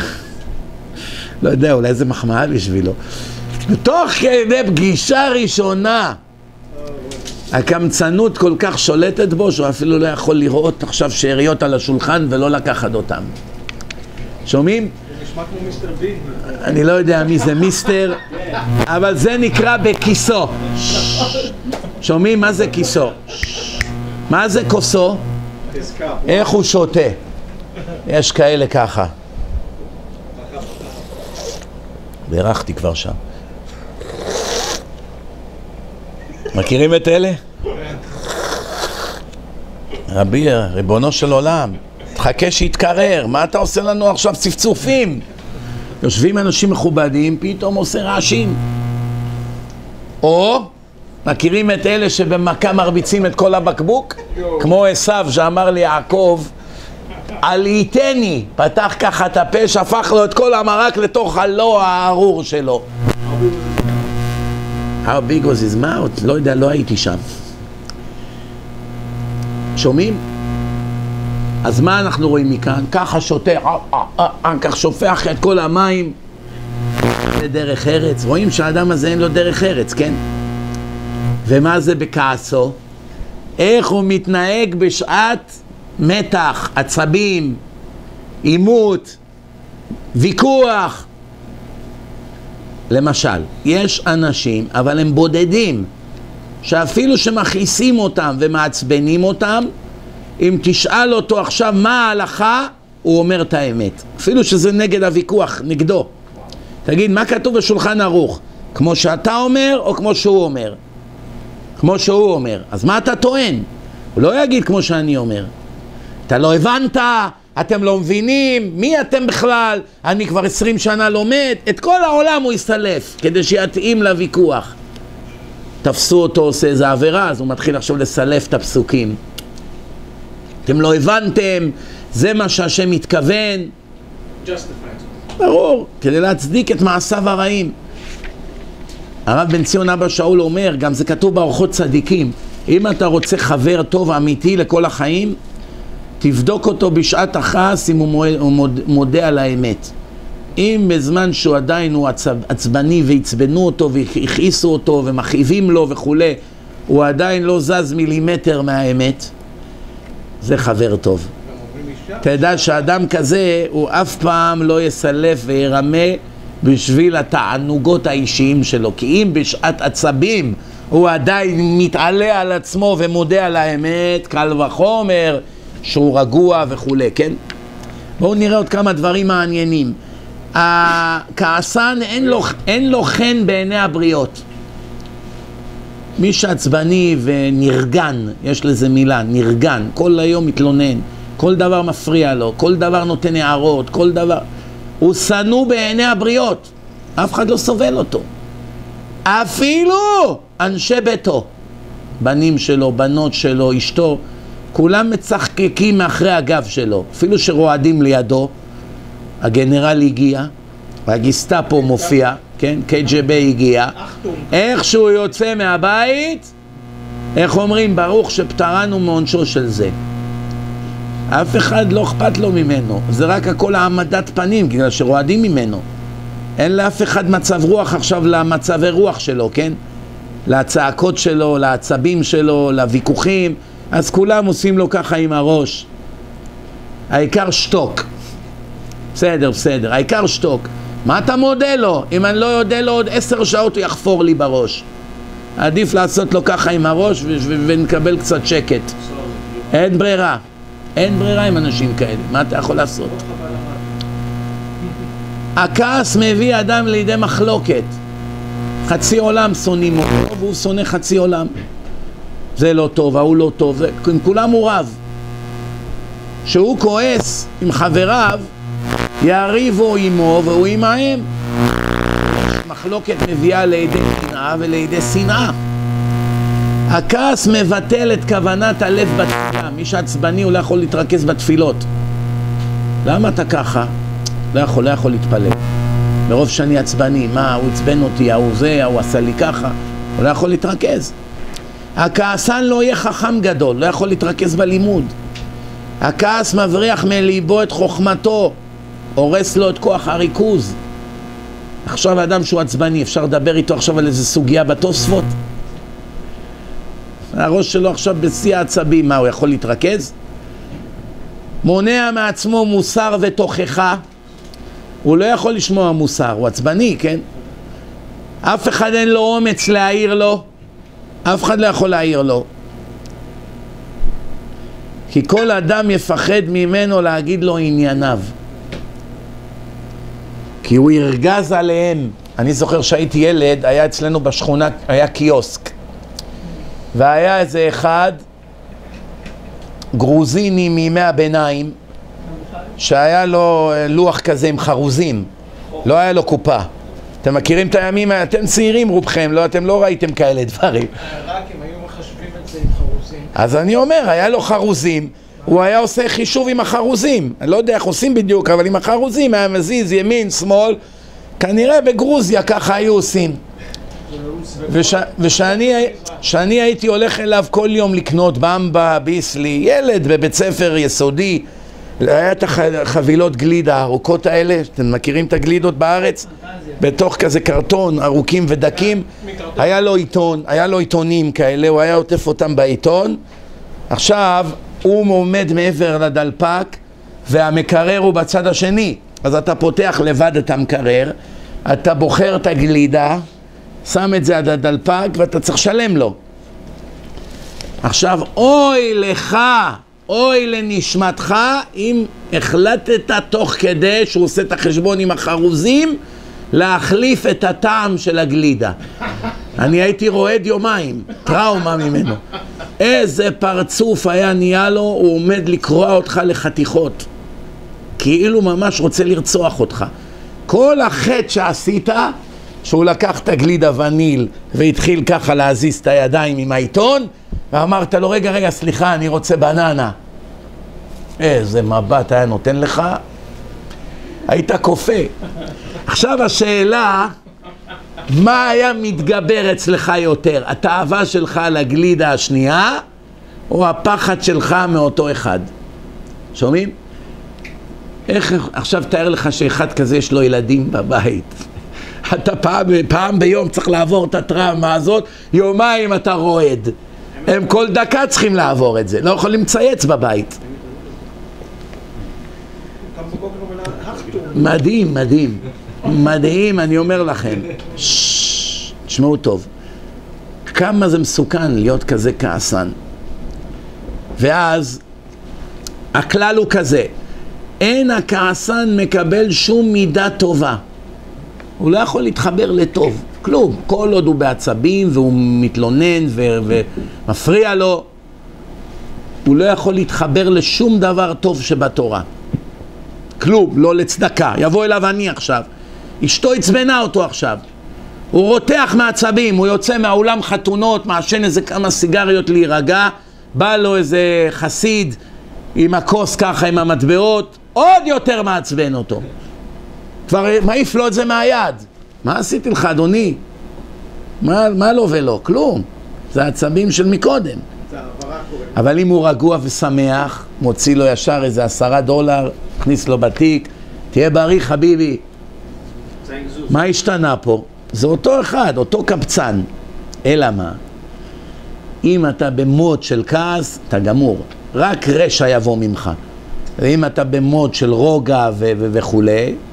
לא יודע, אולי זה מחמאה בשבילו. תוך כדי פגישה ראשונה, הקמצנות כל כך שולטת בו, שהוא אפילו לא יכול לראות עכשיו שאריות על השולחן ולא לקחת אותם. שומעים? זה נשמע כמו מיסטר בין. אני לא יודע מי זה מיסטר, אבל זה נקרא בכיסו. שומעים? מה זה כיסו? מה זה כוסו? איך הוא שותה? יש כאלה ככה. בירכתי כבר שם. מכירים את אלה? רבי, ריבונו של עולם, תחכה שיתקרר, מה אתה עושה לנו עכשיו צפצופים? יושבים אנשים מכובדים, פתאום עושה רעשים. או מכירים את אלה שבמכה מרביצים את כל הבקבוק? כמו עשיו שאמר לי יעקב, עליתני, פתח ככה את הפה, שפך לו את כל המרק לתוך הלא הארור שלו. How big was his mouth? לא יודע, לא הייתי שם. שומעים? אז מה אנחנו רואים מכאן? ככה שותה, כך שופך את כל המים. זה דרך ארץ. רואים שהאדם הזה אין לו דרך ארץ, כן? ומה זה בכעסו? איך הוא מתנהג בשעת מתח, עצבים, עימות, ויכוח. למשל, יש אנשים, אבל הם בודדים, שאפילו שמכעיסים אותם ומעצבנים אותם, אם תשאל אותו עכשיו מה ההלכה, הוא אומר את האמת. אפילו שזה נגד הוויכוח, נגדו. תגיד, מה כתוב בשולחן ערוך? כמו שאתה אומר או כמו שהוא אומר? כמו שהוא אומר. אז מה אתה טוען? הוא לא יגיד כמו שאני אומר. אתה לא הבנת, אתם לא מבינים, מי אתם בכלל? אני כבר עשרים שנה לומד. את כל העולם הוא יסלף כדי שיתאים לוויכוח. תפסו אותו, עושה איזה עבירה, אז הוא מתחיל עכשיו לסלף את הפסוקים. אתם לא הבנתם, זה מה שהשם מתכוון. ברור, כדי להצדיק את מעשיו הרעים. הרב בן ציון אבא שאול אומר, גם זה כתוב באורחות צדיקים, אם אתה רוצה חבר טוב אמיתי לכל החיים, תבדוק אותו בשעת הכעס אם הוא מודה על האמת. אם בזמן שהוא עדיין הוא עצב, עצבני והצבנו אותו והכעיסו אותו ומכאיבים לו וכו', הוא עדיין לא זז מילימטר מהאמת, זה חבר טוב. תדע שאדם כזה הוא אף פעם לא יסלף וירמה בשביל התענוגות האישיים שלו, כי אם בשעת עצבים הוא עדיין מתעלה על עצמו ומודה על האמת, קל וחומר שהוא רגוע וכו', כן? בואו נראה עוד כמה דברים מעניינים. הכעסן אין לו, אין לו חן בעיני הבריות. מי שעצבני ונרגן, יש לזה מילה, נרגן, כל היום מתלונן, כל דבר מפריע לו, כל דבר נותן הערות, כל דבר, הוא שנוא בעיני הבריות, אף אחד לא סובל אותו. אפילו אנשי ביתו, בנים שלו, בנות שלו, אשתו, כולם מצחקקים מאחרי הגב שלו, אפילו שרועדים לידו. הגנרל הגיע, והגיסטאפו מופיע, כן? קי ג'י בי הגיע, איך שהוא יוצא מהבית, איך אומרים? ברוך שפטרנו מעונשו של זה. אף אחד לא אכפת לו ממנו, זה רק הכל העמדת פנים, בגלל שרועדים ממנו. אין לאף אחד מצב רוח עכשיו למצבי רוח שלו, כן? לצעקות שלו, לעצבים שלו, לוויכוחים, אז כולם עושים לו ככה עם הראש. העיקר שתוק. בסדר, בסדר, העיקר שתוק. מה אתה מודה לו? אם אני לא יודע לו עוד עשר שעות הוא יחפור לי בראש. עדיף לעשות לו ככה עם הראש ונקבל קצת שקט. אין ברירה. אין ברירה עם אנשים כאלה. מה אתה יכול לעשות? הכעס מביא אדם לידי מחלוקת. חצי עולם שונאים אותו והוא שונא חצי עולם. זה לא טוב, ההוא לא טוב, זה... עם כולם הוא רב. שהוא כועס עם חבריו, יריבו עמו והוא עמהם. מחלוקת מביאה לידי קנאה ולידי שנאה. הכעס מבטל את כוונת הלב בתפילה. מי שעצבני הוא לא יכול להתרכז בתפילות. למה אתה ככה? לא יכול, לא יכול להתפלל. מרוב שאני עצבני, מה, הוא עצבן אותי, הוא זה, הוא עשה לי ככה. הוא לא יכול להתרכז. הכעסן לא יהיה חכם גדול, לא יכול להתרכז בלימוד. הכעס מבריח מליבו את חוכמתו, הורס לו את כוח הריכוז. עכשיו האדם שהוא עצבני, אפשר לדבר איתו עכשיו על איזה סוגיה בתוספות? הראש שלו עכשיו בשיא העצבים, מה, הוא יכול להתרכז? מונע מעצמו מוסר ותוכחה, הוא לא יכול לשמוע מוסר, הוא עצבני, כן? אף אחד אין לו אומץ להעיר לו, אף אחד לא יכול להעיר לו. כי כל אדם יפחד ממנו להגיד לו ענייניו. כי הוא ירגז עליהם. אני זוכר שהייתי ילד, היה אצלנו בשכונה, היה קיוסק. והיה איזה אחד, גרוזיני מימי הביניים, שהיה לו לוח כזה עם חרוזים. לא היה לו קופה. אתם מכירים את הימים, אתם צעירים רובכם, לא, אתם לא ראיתם כאלה דברים. רק אם היו מחשבים את זה עם חרוזים. אז אני אומר, היה לו חרוזים, הוא היה עושה חישוב עם החרוזים. אני לא יודע איך עושים בדיוק, אבל עם החרוזים היה מזיז ימין, שמאל. כנראה בגרוזיה ככה היו עושים. ושאני הייתי הולך אליו כל יום לקנות במבה, ביסלי, ילד בבית ספר יסודי, היה את החבילות גלידה הארוכות האלה, אתם מכירים את הגלידות בארץ? בתוך כזה קרטון ארוכים ודקים. היה לו עיתון, היה לו עיתונים כאלה, הוא היה עוטף אותם בעיתון. עכשיו הוא עומד מעבר לדלפק והמקרר הוא בצד השני, אז אתה פותח לבד את המקרר, אתה בוחר את הגלידה, שם את זה עד הדלפק ואתה צריך לשלם לו. עכשיו אוי לך, אוי לנשמתך אם החלטת תוך כדי שהוא עושה את החשבון עם החרוזים להחליף את הטעם של הגלידה. אני הייתי רועד יומיים, טראומה ממנו. איזה פרצוף היה נהיה לו, הוא עומד לקרוע אותך לחתיכות, כאילו ממש רוצה לרצוח אותך. כל החטא שעשית שהוא לקח את הגלידה וניל והתחיל ככה להזיז את הידיים עם העיתון ואמרת לו רגע רגע סליחה אני רוצה בננה. איזה מבט היה נותן לך, היית קופה. עכשיו השאלה, מה היה מתגבר אצלך יותר, התאווה שלך לגלידה השנייה או הפחד שלך מאותו אחד? שומעים? איך עכשיו תאר לך שאחד כזה יש לו ילדים בבית, אתה פעם, פעם ביום צריך לעבור את הטראומה הזאת, יומיים אתה רועד, הם כל דקה צריכים לעבור את זה, לא יכולים לצייץ בבית. מדהים, מדהים, מדהים, אני אומר לכם. תשמעו טוב, כמה זה מסוכן להיות כזה כעסן. ואז הכלל הוא כזה, אין הכעסן מקבל שום מידה טובה, הוא לא יכול להתחבר לטוב, כלום. כל עוד הוא בעצבים והוא מתלונן ו- ומפריע לו, הוא לא יכול להתחבר לשום דבר טוב שבתורה, כלום, לא לצדקה. יבוא אליו אני עכשיו, אשתו הצבנה אותו עכשיו, הוא רותח מעצבים, הוא יוצא מהאולם חתונות, מעשן איזה כמה סיגריות להירגע, בא לו איזה חסיד עם הכוס ככה עם המטבעות, עוד יותר מעצבן אותו, כבר מעיף לו את זה מהיד. מה עשיתי לך אדוני? מה, מה לא ולא? כלום, זה העצבים של מקודם. אבל אם הוא רגוע ושמח, מוציא לו ישר איזה עשרה דולר, הכניס לו בתיק, תהיה בריא חביבי. מה השתנה פה? זה אותו אחד, אותו קבצן. אלא מה? אם אתה במוד של כעס, אתה גמור, רק רשע יבוא ממך. ואם אתה במוד של רוגע ו- ו- וכו',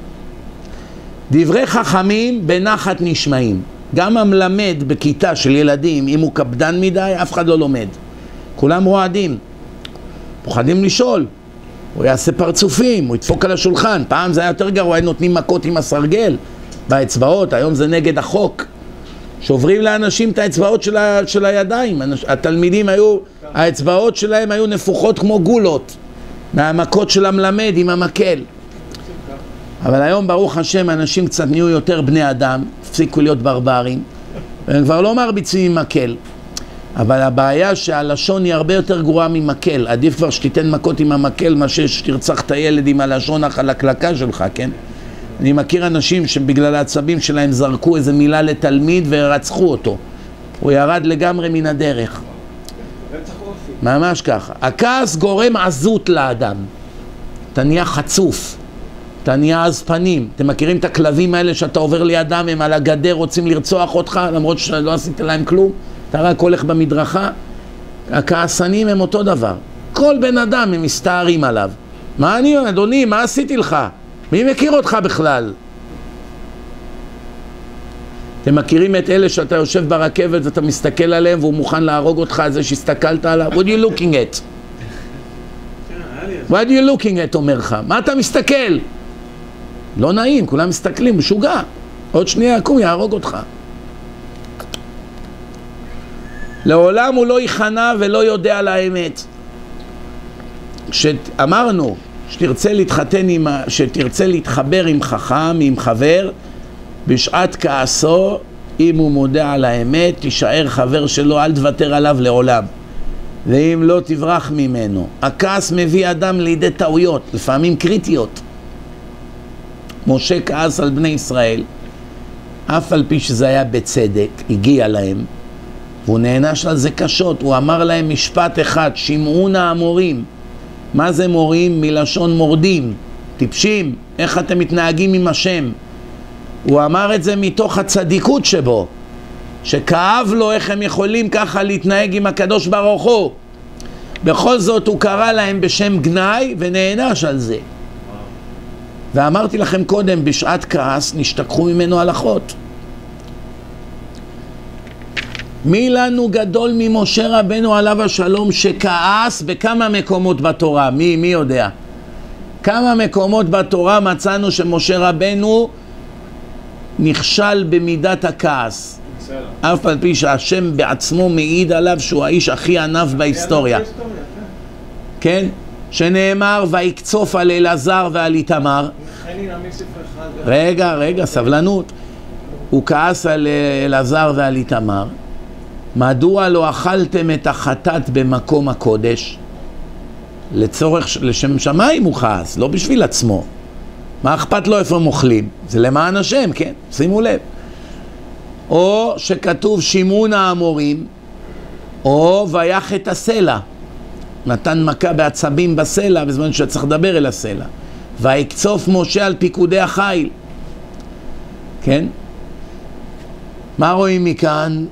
דברי חכמים בנחת נשמעים. גם המלמד בכיתה של ילדים, אם הוא קפדן מדי, אף אחד לא לומד. כולם רועדים, פוחדים לשאול, הוא יעשה פרצופים, הוא ידפוק על השולחן. פעם זה היה יותר גרוע, היו נותנים מכות עם הסרגל באצבעות, היום זה נגד החוק. שוברים לאנשים את האצבעות של, ה- של הידיים. התלמידים היו, האצבעות שלהם היו נפוחות כמו גולות, מהמכות של המלמד עם המקל. אבל היום ברוך השם אנשים קצת נהיו יותר בני אדם, הפסיקו להיות ברברים, והם כבר לא מרביצים עם מקל. אבל הבעיה שהלשון היא הרבה יותר גרועה ממקל. עדיף כבר שתיתן מכות עם המקל מאשר שתרצח את הילד עם הלשון החלקלקה שלך, כן? אני מכיר אנשים שבגלל העצבים שלהם זרקו איזה מילה לתלמיד ורצחו אותו, הוא ירד לגמרי מן הדרך. ממש ככה. הכעס גורם עזות לאדם, אתה נהיה חצוף, אתה נהיה עז פנים. אתם מכירים את הכלבים האלה שאתה עובר לידם, הם על הגדר רוצים לרצוח אותך למרות שלא עשית להם כלום, אתה רק הולך במדרכה. הכעסנים הם אותו דבר, כל בן אדם הם מסתערים עליו. מה אני, אדוני, מה עשיתי לך? מי מכיר אותך בכלל? אתם מכירים את אלה שאתה יושב ברכבת ואתה מסתכל עליהם והוא מוכן להרוג אותך על זה שהסתכלת עליו? What are you looking at? What are you looking at? אומר לך, מה אתה מסתכל? לא נעים, כולם מסתכלים, משוגע, עוד שנייה יקום יהרוג אותך. לעולם הוא לא ייכנע ולא יודע על האמת. כשאמרנו שתרצה להתחתן עם, שתרצה להתחבר עם חכם, עם חבר, בשעת כעסו, אם הוא מודה על האמת, תישאר חבר שלו, אל תוותר עליו לעולם. ואם לא, תברח ממנו. הכעס מביא אדם לידי טעויות, לפעמים קריטיות. משה כעס על בני ישראל, אף על פי שזה היה בצדק, הגיע להם, והוא נענש על זה קשות. הוא אמר להם משפט אחד, שמעו נא המורים. מה זה מורים? מלשון מורדים, טיפשים, איך אתם מתנהגים עם השם. הוא אמר את זה מתוך הצדיקות שבו, שכאב לו איך הם יכולים ככה להתנהג עם הקדוש ברוך הוא. בכל זאת הוא קרא להם בשם גנאי ונענש על זה. ואמרתי לכם קודם, בשעת כעס נשתכחו ממנו הלכות. מי לנו גדול ממשה רבנו עליו השלום שכעס בכמה מקומות בתורה? מי, מי יודע? כמה מקומות בתורה מצאנו שמשה רבנו נכשל במידת הכעס? אף על פי שהשם בעצמו מעיד עליו שהוא האיש הכי ענב בהיסטוריה. כן? שנאמר ויקצוף על אלעזר ועל איתמר. רגע, רגע, סבלנות. הוא כעס על אלעזר ועל איתמר. מדוע לא אכלתם את החטאת במקום הקודש? לצורך, לשם שמיים הוא כעס, לא בשביל עצמו. מה אכפת לו איפה הם אוכלים? זה למען השם, כן? שימו לב. או שכתוב שימון האמורים, או ויח את הסלע. נתן מכה בעצבים בסלע בזמן שצריך לדבר אל הסלע. ויקצוף משה על פיקודי החיל. כן? מה רואים מכאן?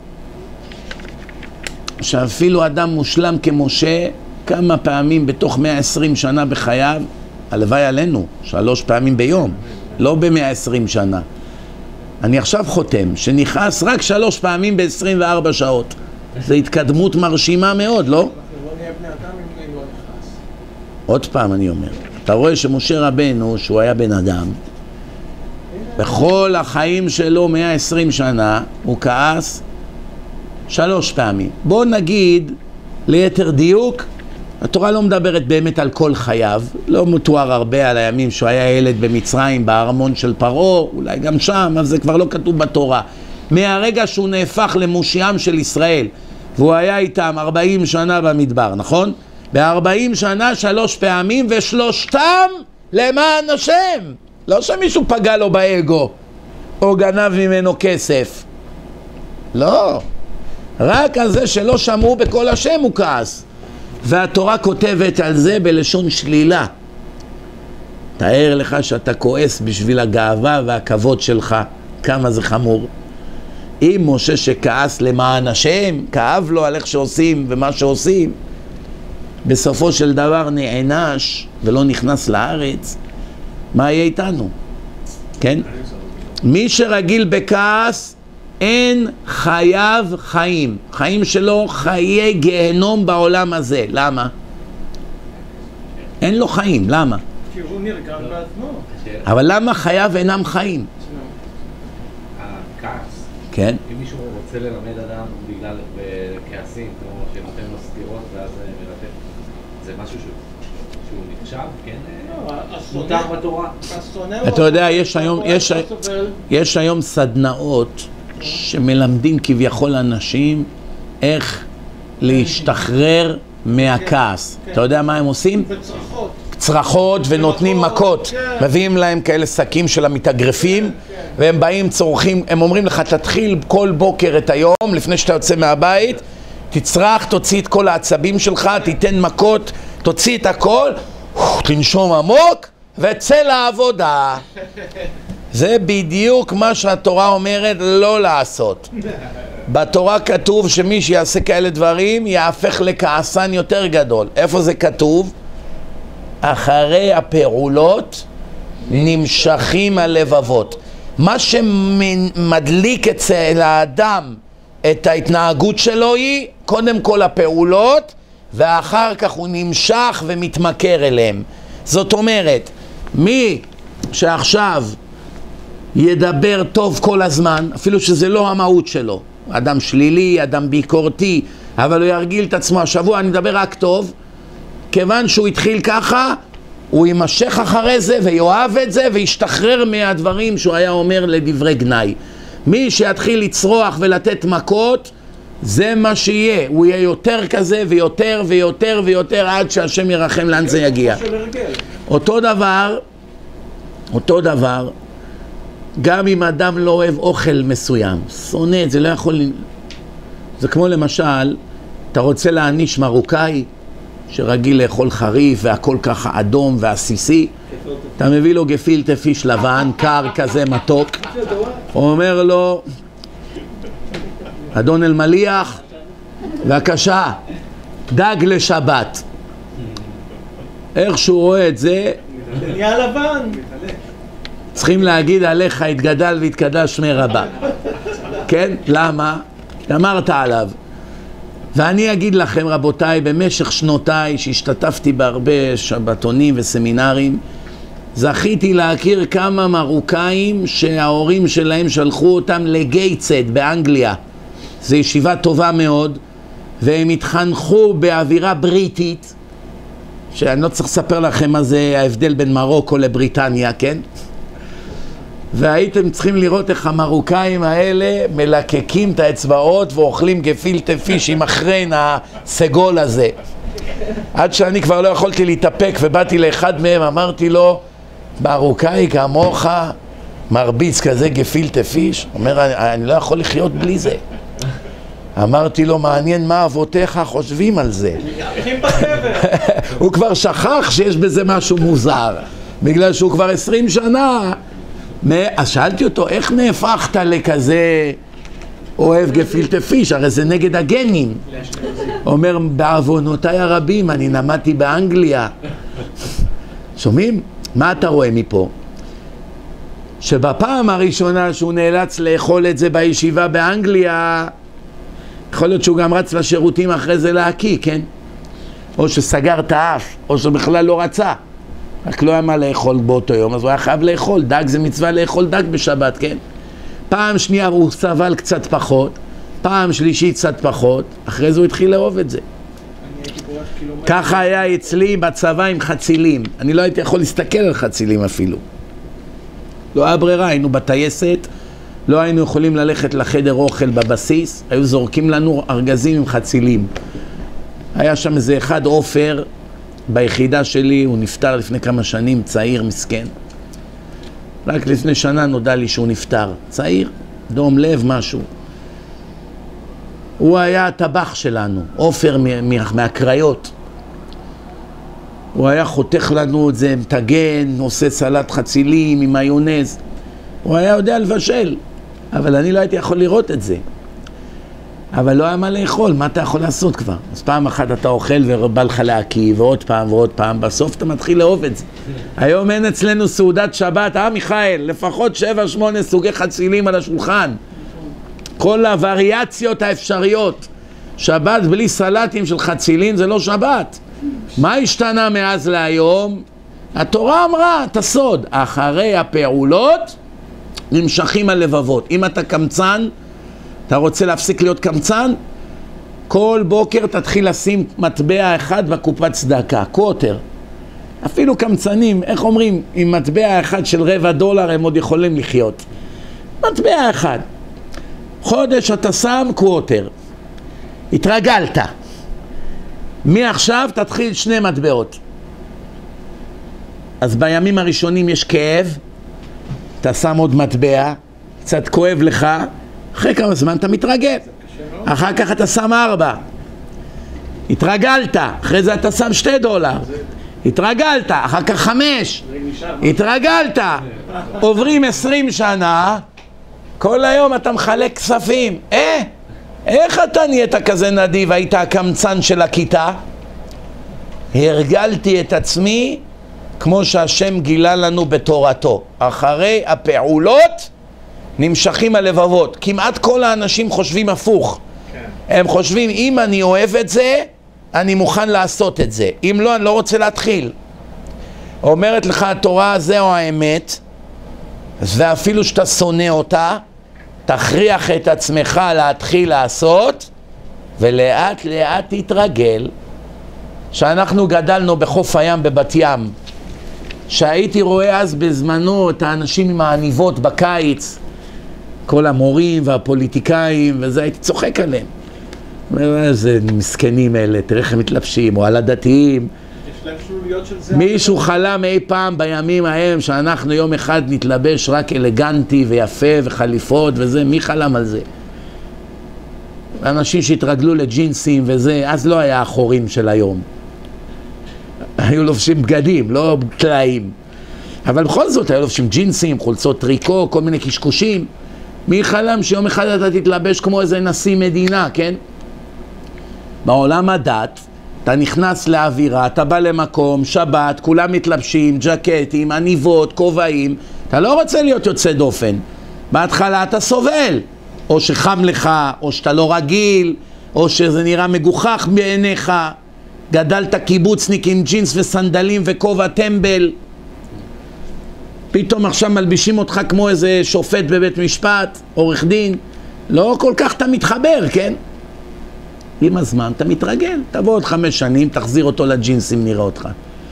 שאפילו אדם מושלם כמשה כמה פעמים בתוך מאה ועשרים שנה בחייו, הלוואי עלינו, שלוש פעמים ביום, לא ב-מאה ועשרים שנה. אני עכשיו חותם שנכעס רק שלוש פעמים ב-עשרים וארבע שעות. זו התקדמות מרשימה מאוד, לא? עוד פעם אני אומר, אתה רואה שמשה רבנו, שהוא היה בן אדם, בכל החיים שלו מאה ועשרים שנה, הוא כעס שלוש פעמים. בוא נגיד, ליתר דיוק, התורה לא מדברת באמת על כל חייו, לא מתואר הרבה על הימים שהוא היה ילד במצרים, בארמון של פרעה, אולי גם שם, אבל זה כבר לא כתוב בתורה. מהרגע שהוא נהפך למושיעם של ישראל, והוא היה איתם ארבעים שנה במדבר, נכון? ב-ארבעים שנה שלוש פעמים, ושלושתם למען השם. לא שמישהו פגע לו באגו, או גנב ממנו כסף. לא. רק על זה שלא שמעו בכל השם הוא כעס. והתורה כותבת על זה בלשון שלילה. תאר לך שאתה כועס בשביל הגאווה והכבוד שלך, כמה זה חמור. אם משה שכעס למען השם, כאב לו על איך שעושים ומה שעושים, בסופו של דבר נענש ולא נכנס לארץ, מה יהיה איתנו? כן? מי שרגיל בכעס, אין חייו חיים. חיים שלו חיי גיהנום בעולם הזה. למה? אין לו חיים. למה? כי הוא נרגע בעצמו. אבל למה חייו אינם חיים? הכעס. כן. אם מישהו רוצה ללמד אדם בגלל כעסים, כמו שנותן לו סתירות ואז מלטף, זה משהו שהוא נחשב, כן? מותר בתורה. אתה יודע, יש היום, יש, יש היום סדנאות שמלמדים כביכול אנשים איך להשתחרר מהכעס. אתה יודע מה הם עושים? בצרחות. צרחות ונותנים מכות. מביאים להם כאלה שקים של המתאגרפים, והם באים צורכים, הם אומרים לך, תתחיל כל בוקר את היום, לפני שאתה יוצא מהבית, תצרח, תוציא את כל העצבים שלך, תיתן מכות, תוציא את הכל, תנשום עמוק, וצא לעבודה. זה בדיוק מה שהתורה אומרת לא לעשות. בתורה כתוב שמי שיעשה כאלה דברים יהפך לכעסן יותר גדול. איפה זה כתוב? אחרי הפעולות נמשכים הלבבות. מה שמדליק אצל האדם את ההתנהגות שלו היא קודם כל הפעולות, ואחר כך הוא נמשך ומתמכר אליהם. זאת אומרת, מי שעכשיו ידבר טוב כל הזמן, אפילו שזה לא המהות שלו, אדם שלילי, אדם ביקורתי, אבל הוא ירגיל את עצמו, השבוע אני מדבר רק טוב, כיוון שהוא התחיל ככה, הוא יימשך אחרי זה ויואב את זה וישתחרר מהדברים שהוא היה אומר לדברי גנאי. מי שיתחיל לצרוח ולתת מכות, זה מה שיהיה. הוא יהיה יותר כזה ויותר ויותר ויותר עד שהשם ירחם לאן זה יגיע. אותו דבר, אותו דבר, גם אם אדם לא אוהב אוכל מסוים, שונא את זה, לא יכול... זה כמו למשל, אתה רוצה להעניש מרוקאי שרגיל לאכול חריף והכל ככה אדום ועסיסי, אתה מביא לו גפילטע פיש לבן, קר כזה מתוק, הוא אומר לו, אדון אלמליח, בבקשה, דג לשבת. איך שהוא רואה את זה, נהיה לבן. צריכים להגיד עליך התגדל והתקדש שמי רבה. כן? למה? אמרת עליו. ואני אגיד לכם רבותיי, במשך שנותיי שהשתתפתי בהרבה שבתונים וסמינרים, זכיתי להכיר כמה מרוקאים שההורים שלהם שלחו אותם לגייטסד באנגליה. זו ישיבה טובה מאוד, והם התחנכו באווירה בריטית, שאני לא צריך לספר לכם מה זה ההבדל בין מרוקו לבריטניה, כן? והייתם צריכים לראות איך המרוקאים האלה מלקקים את האצבעות ואוכלים גפילטע פיש עם אחרן הסגול הזה. עד שאני כבר לא יכולתי להתאפק ובאתי לאחד מהם, אמרתי לו, מרוקאי כמוך מרביץ כזה גפילטע פיש? אומר, אני, אני לא יכול לחיות בלי זה. אמרתי לו, מעניין מה אבותיך חושבים על זה. הוא כבר שכח שיש בזה משהו מוזר, בגלל שהוא כבר עשרים שנה. אז שאלתי אותו, איך נהפכת לכזה אוהב גפילטע פיש? הרי זה נגד הגנים. אומר, בעוונותיי הרבים, אני למדתי באנגליה. שומעים? מה אתה רואה מפה? שבפעם הראשונה שהוא נאלץ לאכול את זה בישיבה באנגליה, יכול להיות שהוא גם רץ לשירותים אחרי זה להקיא, כן? או שסגר את האף, או שבכלל לא רצה. רק לא היה מה לאכול באותו יום, אז הוא היה חייב לאכול. דג זה מצווה לאכול דג בשבת, כן? פעם שנייה הוא סבל קצת פחות, פעם שלישית קצת פחות, אחרי זה הוא התחיל לאהוב את זה. ככה היה אצלי בצבא עם חצילים. אני לא הייתי יכול להסתכל על חצילים אפילו. לא היה ברירה, היינו בטייסת, לא היינו יכולים ללכת לחדר אוכל בבסיס, היו זורקים לנו ארגזים עם חצילים. היה שם איזה אחד עופר ביחידה שלי, הוא נפטר לפני כמה שנים, צעיר מסכן. רק לפני שנה נודע לי שהוא נפטר. צעיר, דום לב, משהו. הוא היה הטבח שלנו, עופר מהקריות. הוא היה חותך לנו את זה, מטגן, עושה סלט חצילים עם מיונז. הוא היה יודע לבשל, אבל אני לא הייתי יכול לראות את זה. אבל לא היה מה לאכול, מה אתה יכול לעשות כבר? אז פעם אחת אתה אוכל ובא לך להקיא, ועוד פעם ועוד פעם, בסוף אתה מתחיל לאהוב את זה. היום אין אצלנו סעודת שבת, אה מיכאל? לפחות שבע שמונה סוגי חצילים על השולחן. כל הווריאציות האפשריות. שבת בלי סלטים של חצילים זה לא שבת. מה השתנה מאז להיום? התורה אמרה, את הסוד, אחרי הפעולות נמשכים הלבבות. אם אתה קמצן, אתה רוצה להפסיק להיות קמצן? כל בוקר תתחיל לשים מטבע אחד בקופת צדקה, קוטר. אפילו קמצנים, איך אומרים, עם מטבע אחד של רבע דולר הם עוד יכולים לחיות. מטבע אחד. חודש אתה שם קוטר. התרגלת. מעכשיו תתחיל שני מטבעות. אז בימים הראשונים יש כאב, אתה שם עוד מטבע, קצת כואב לך, אחרי כמה זמן אתה מתרגל. אחר כך אתה שם ארבע. התרגלת, אחרי זה אתה שם שתי דולר. התרגלת, אחר כך חמש. התרגלת. עוברים עשרים שנה, כל היום אתה מחלק כספים. אה, איך אתה נהיית כזה נדיב? היית הקמצן של הכיתה? הרגלתי את עצמי כמו שהשם גילה לנו בתורתו. אחרי הפעולות נמשכים הלבבות. כמעט כל האנשים חושבים הפוך. הם חושבים, אם אני אוהב את זה, אני מוכן לעשות את זה. אם לא, אני לא רוצה להתחיל. אומרת לך התורה, זהו האמת, ואפילו שאתה שונא אותה, תכריח את עצמך להתחיל לעשות, ולאט לאט תתרגל. שאנחנו גדלנו בחוף הים בבת ים, שהייתי רואה אז בזמנו את האנשים עם העניבות בקיץ, כל המורים והפוליטיקאים, וזה, הייתי צוחק עליהם. איזה מסכנים אלה, תראה איך הם מתלבשים, או על הדתיים. מישהו חלם אי פעם בימים ההם שאנחנו יום אחד נתלבש רק אלגנטי ויפה וחליפות וזה, מי חלם על זה? אנשים שהתרגלו לג'ינסים וזה, אז לא היה החורים של היום. היו לובשים בגדים, לא טלאים. אבל בכל זאת היו לובשים ג'ינסים, חולצות טריקו, כל מיני קשקושים. מי חלם שיום אחד אתה תתלבש כמו איזה נשיא מדינה, כן? בעולם הדת, אתה נכנס לאווירה, אתה בא למקום, שבת, כולם מתלבשים, ג'קטים, עניבות, כובעים. אתה לא רוצה להיות יוצא דופן. בהתחלה אתה סובל. או שחם לך, או שאתה לא רגיל, או שזה נראה מגוחך בעיניך. גדלת קיבוצניק עם ג'ינס וסנדלים וכובע טמבל. פתאום עכשיו מלבישים אותך כמו איזה שופט בבית משפט, עורך דין. לא כל כך אתה מתחבר, כן? עם הזמן אתה מתרגל. תבוא עוד חמש שנים, תחזיר אותו לג'ינסים, נראה אותך.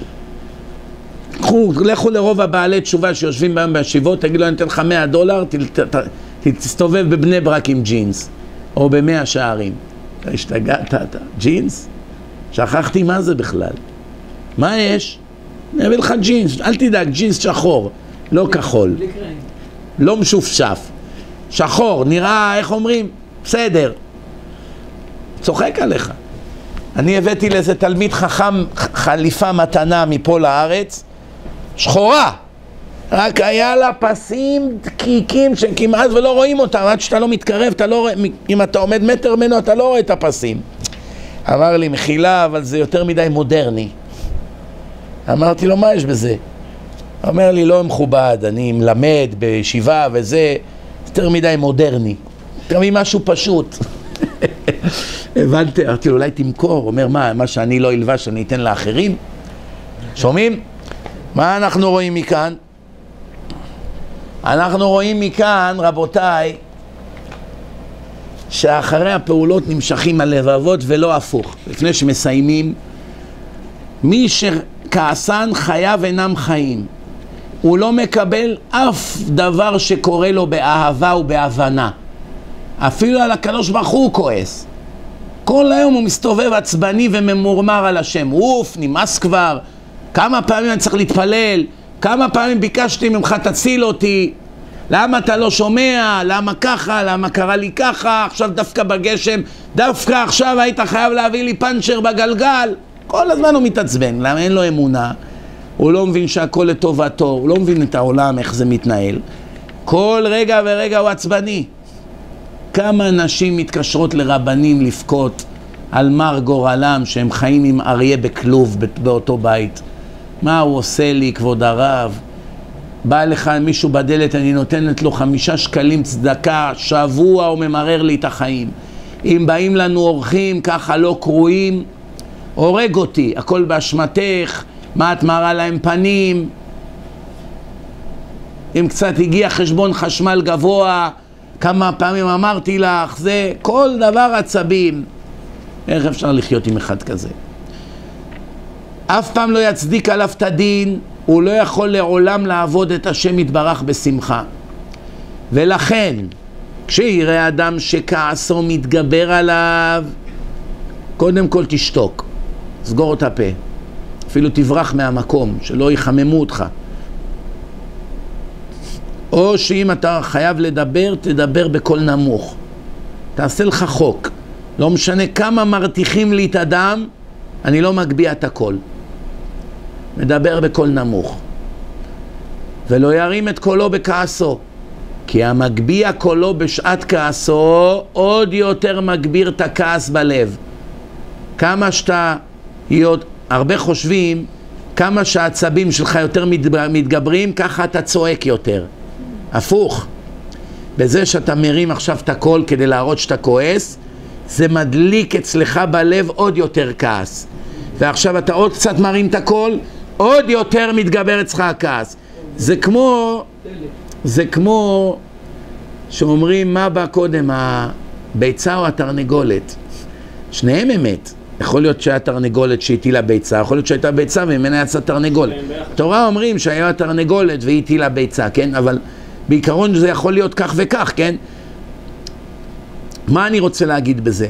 לכו, לכו לרוב הבעלי תשובה שיושבים בהם בישיבות, תגיד לו, אני אתן לך מאה דולר, ת, ת, ת, ת, תסתובב בבני ברק עם ג'ינס, או במאה שערים. אתה השתגעת, אתה, ג'ינס? שכחתי מה זה בכלל. מה יש? אני אביא לך ג'ינס, אל תדאג, ג'ינס שחור, לא כחול. לא משופשף. שחור, נראה, איך אומרים? בסדר. צוחק עליך. אני הבאתי לאיזה תלמיד חכם חליפה מתנה מפה לארץ, שחורה. רק היה לה פסים דקיקים שכמעט ולא רואים אותם, עד שאתה לא מתקרב, אתה לא רואה, אם אתה עומד מטר ממנו, אתה לא רואה את הפסים. אמר לי, מחילה, אבל זה יותר מדי מודרני. אמרתי לו, מה יש בזה? אומר לי, לא מכובד, אני מלמד בישיבה וזה, יותר מדי מודרני. תרמי משהו פשוט. הבנתי, אמרתי לו, אולי תמכור. אומר, מה, מה שאני לא אלבש, אני אתן לאחרים? שומעים? מה אנחנו רואים מכאן? אנחנו רואים מכאן, רבותיי, שאחרי הפעולות נמשכים הלבבות ולא הפוך. לפני שמסיימים, מי שכעסן חייו אינם חיים. הוא לא מקבל אף דבר שקורה לו באהבה ובהבנה. אפילו על הקדוש ברוך הוא כועס. כל היום הוא מסתובב עצבני וממורמר על השם. אוף, נמאס כבר. כמה פעמים אני צריך להתפלל? כמה פעמים ביקשתי ממך תציל אותי? למה אתה לא שומע? למה ככה? למה קרה לי ככה? עכשיו דווקא בגשם, דווקא עכשיו היית חייב להביא לי פנצ'ר בגלגל. כל הזמן הוא מתעצבן. למה? אין לו אמונה. הוא לא מבין שהכל לטובתו. הוא לא מבין את העולם, איך זה מתנהל. כל רגע ורגע הוא עצבני. כמה נשים מתקשרות לרבנים לפקות על מר גורלם שהם חיים עם אריה בכלוב באותו בית. מה הוא עושה לי, כבוד הרב? בא לך מישהו בדלת, אני נותנת לו חמישה שקלים צדקה, שבוע הוא ממרר לי את החיים. אם באים לנו אורחים ככה לא קרואים, הורג אותי, הכל באשמתך, מה את מראה להם פנים? אם קצת הגיע חשבון חשמל גבוה, כמה פעמים אמרתי לך, זה כל דבר עצבים. איך אפשר לחיות עם אחד כזה? אף פעם לא יצדיק עליו את הדין, הוא לא יכול לעולם לעבוד את השם יתברך בשמחה. ולכן, כשיראה אדם שכעסו מתגבר עליו, קודם כל תשתוק, סגור את הפה, אפילו תברח מהמקום, שלא יחממו אותך. או שאם אתה חייב לדבר, תדבר בקול נמוך. תעשה לך חוק. לא משנה כמה מרתיחים לי את הדם, אני לא מגביע את הקול. מדבר בקול נמוך. ולא ירים את קולו בכעסו. כי המגביע קולו בשעת כעסו, עוד יותר מגביר את הכעס בלב. כמה שאתה, הרבה חושבים, כמה שהעצבים שלך יותר מתגברים, ככה אתה צועק יותר. הפוך. בזה שאתה מרים עכשיו את הקול כדי להראות שאתה כועס, זה מדליק אצלך בלב עוד יותר כעס. ועכשיו אתה עוד קצת מרים את הקול, עוד יותר מתגבר אצלך הכעס. זה כמו, זה כמו שאומרים מה בא קודם, הביצה או התרנגולת. שניהם אמת. יכול להיות שהיה תרנגולת שהטילה ביצה, יכול להיות שהייתה ביצה וממנה יצאה תרנגולת. תורה אומרים שהיה תרנגולת והיא הטילה ביצה, כן? אבל בעיקרון זה יכול להיות כך וכך, כן? מה אני רוצה להגיד בזה?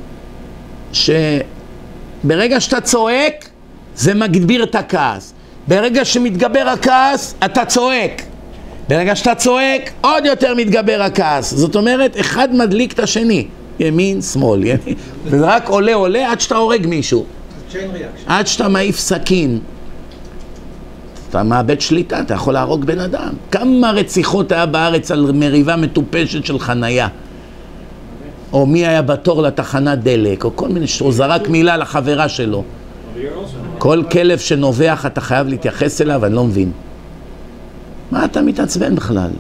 שברגע שאתה צועק, זה מגביר את הכעס. ברגע שמתגבר הכעס, אתה צועק. ברגע שאתה צועק, עוד יותר מתגבר הכעס. זאת אומרת, אחד מדליק את השני. ימין, שמאל, ימין. וזה רק עולה עולה עד שאתה הורג מישהו. עד שאתה מעיף סכין. אתה מאבד שליטה, אתה יכול להרוג בן אדם. כמה רציחות היה בארץ על מריבה מטופשת של חנייה. או מי היה בתור לתחנת דלק, או כל מיני, או זרק מילה לחברה שלו. כל כלב שנובח אתה חייב להתייחס אליו, אני לא מבין. מה אתה מתעצבן בכלל?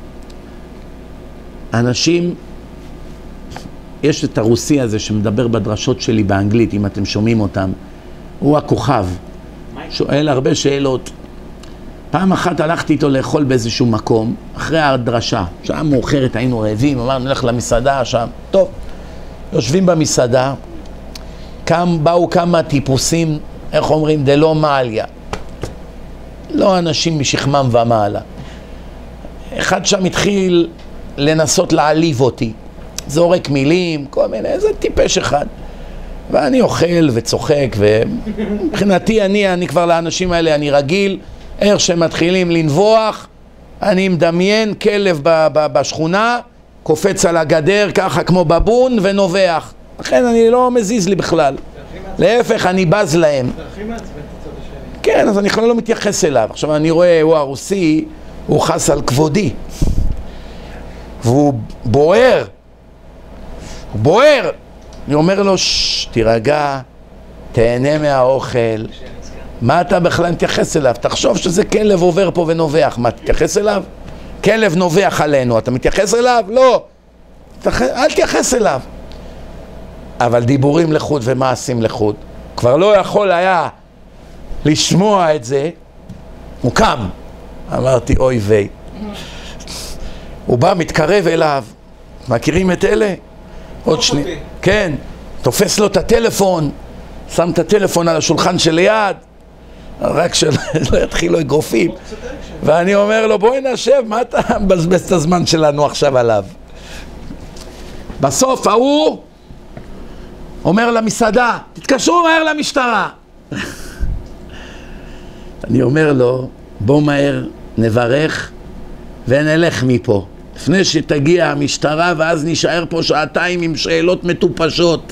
אנשים, יש את הרוסי הזה שמדבר בדרשות שלי באנגלית, אם אתם שומעים אותם, הוא הכוכב, שואל הרבה שאלות. פעם אחת הלכתי איתו לאכול באיזשהו מקום, אחרי הדרשה, שעה מאוחרת היינו רעבים, אמרנו נלך למסעדה שם, טוב, יושבים במסעדה, קם, באו כמה טיפוסים, איך אומרים, דלא מעליה, לא אנשים משכמם ומעלה. אחד שם התחיל לנסות להעליב אותי, זורק מילים, כל מיני, איזה טיפש אחד. ואני אוכל וצוחק, ומבחינתי אני, אני כבר לאנשים האלה, אני רגיל, איך שמתחילים לנבוח, אני מדמיין כלב ב- ב- בשכונה, קופץ על הגדר ככה כמו בבון ונובח. לכן אני לא מזיז לי בכלל. להפך, אני בז להם. כן, אז אני כבר לא מתייחס אליו. עכשיו אני רואה, הוא הרוסי, הוא חס על כבודי. והוא בוער. הוא בוער. אני אומר לו, שש, תירגע, תהנה מהאוכל. מה אתה בכלל מתייחס אליו? תחשוב שזה כלב עובר פה ונובח. מה, תתייחס אליו? כלב נובח עלינו, אתה מתייחס אליו? לא. תח... אל תייחס אליו. אבל דיבורים לחוד ומעשים לחוד. כבר לא יכול היה לשמוע את זה. הוא קם. אמרתי, אוי ויי. הוא בא, מתקרב אליו. מכירים את אלה? עוד שני... כן. תופס לו את הטלפון. שם את הטלפון על השולחן שליד. רק שלא יתחיל לו אגרופים. ואני אומר לו, בואי נשב, מה אתה מבזבז את הזמן שלנו עכשיו עליו? בסוף ההוא אומר למסעדה, תתקשרו מהר למשטרה. אני אומר לו, בוא מהר נברך ונלך מפה. לפני שתגיע המשטרה ואז נשאר פה שעתיים עם שאלות מטופשות.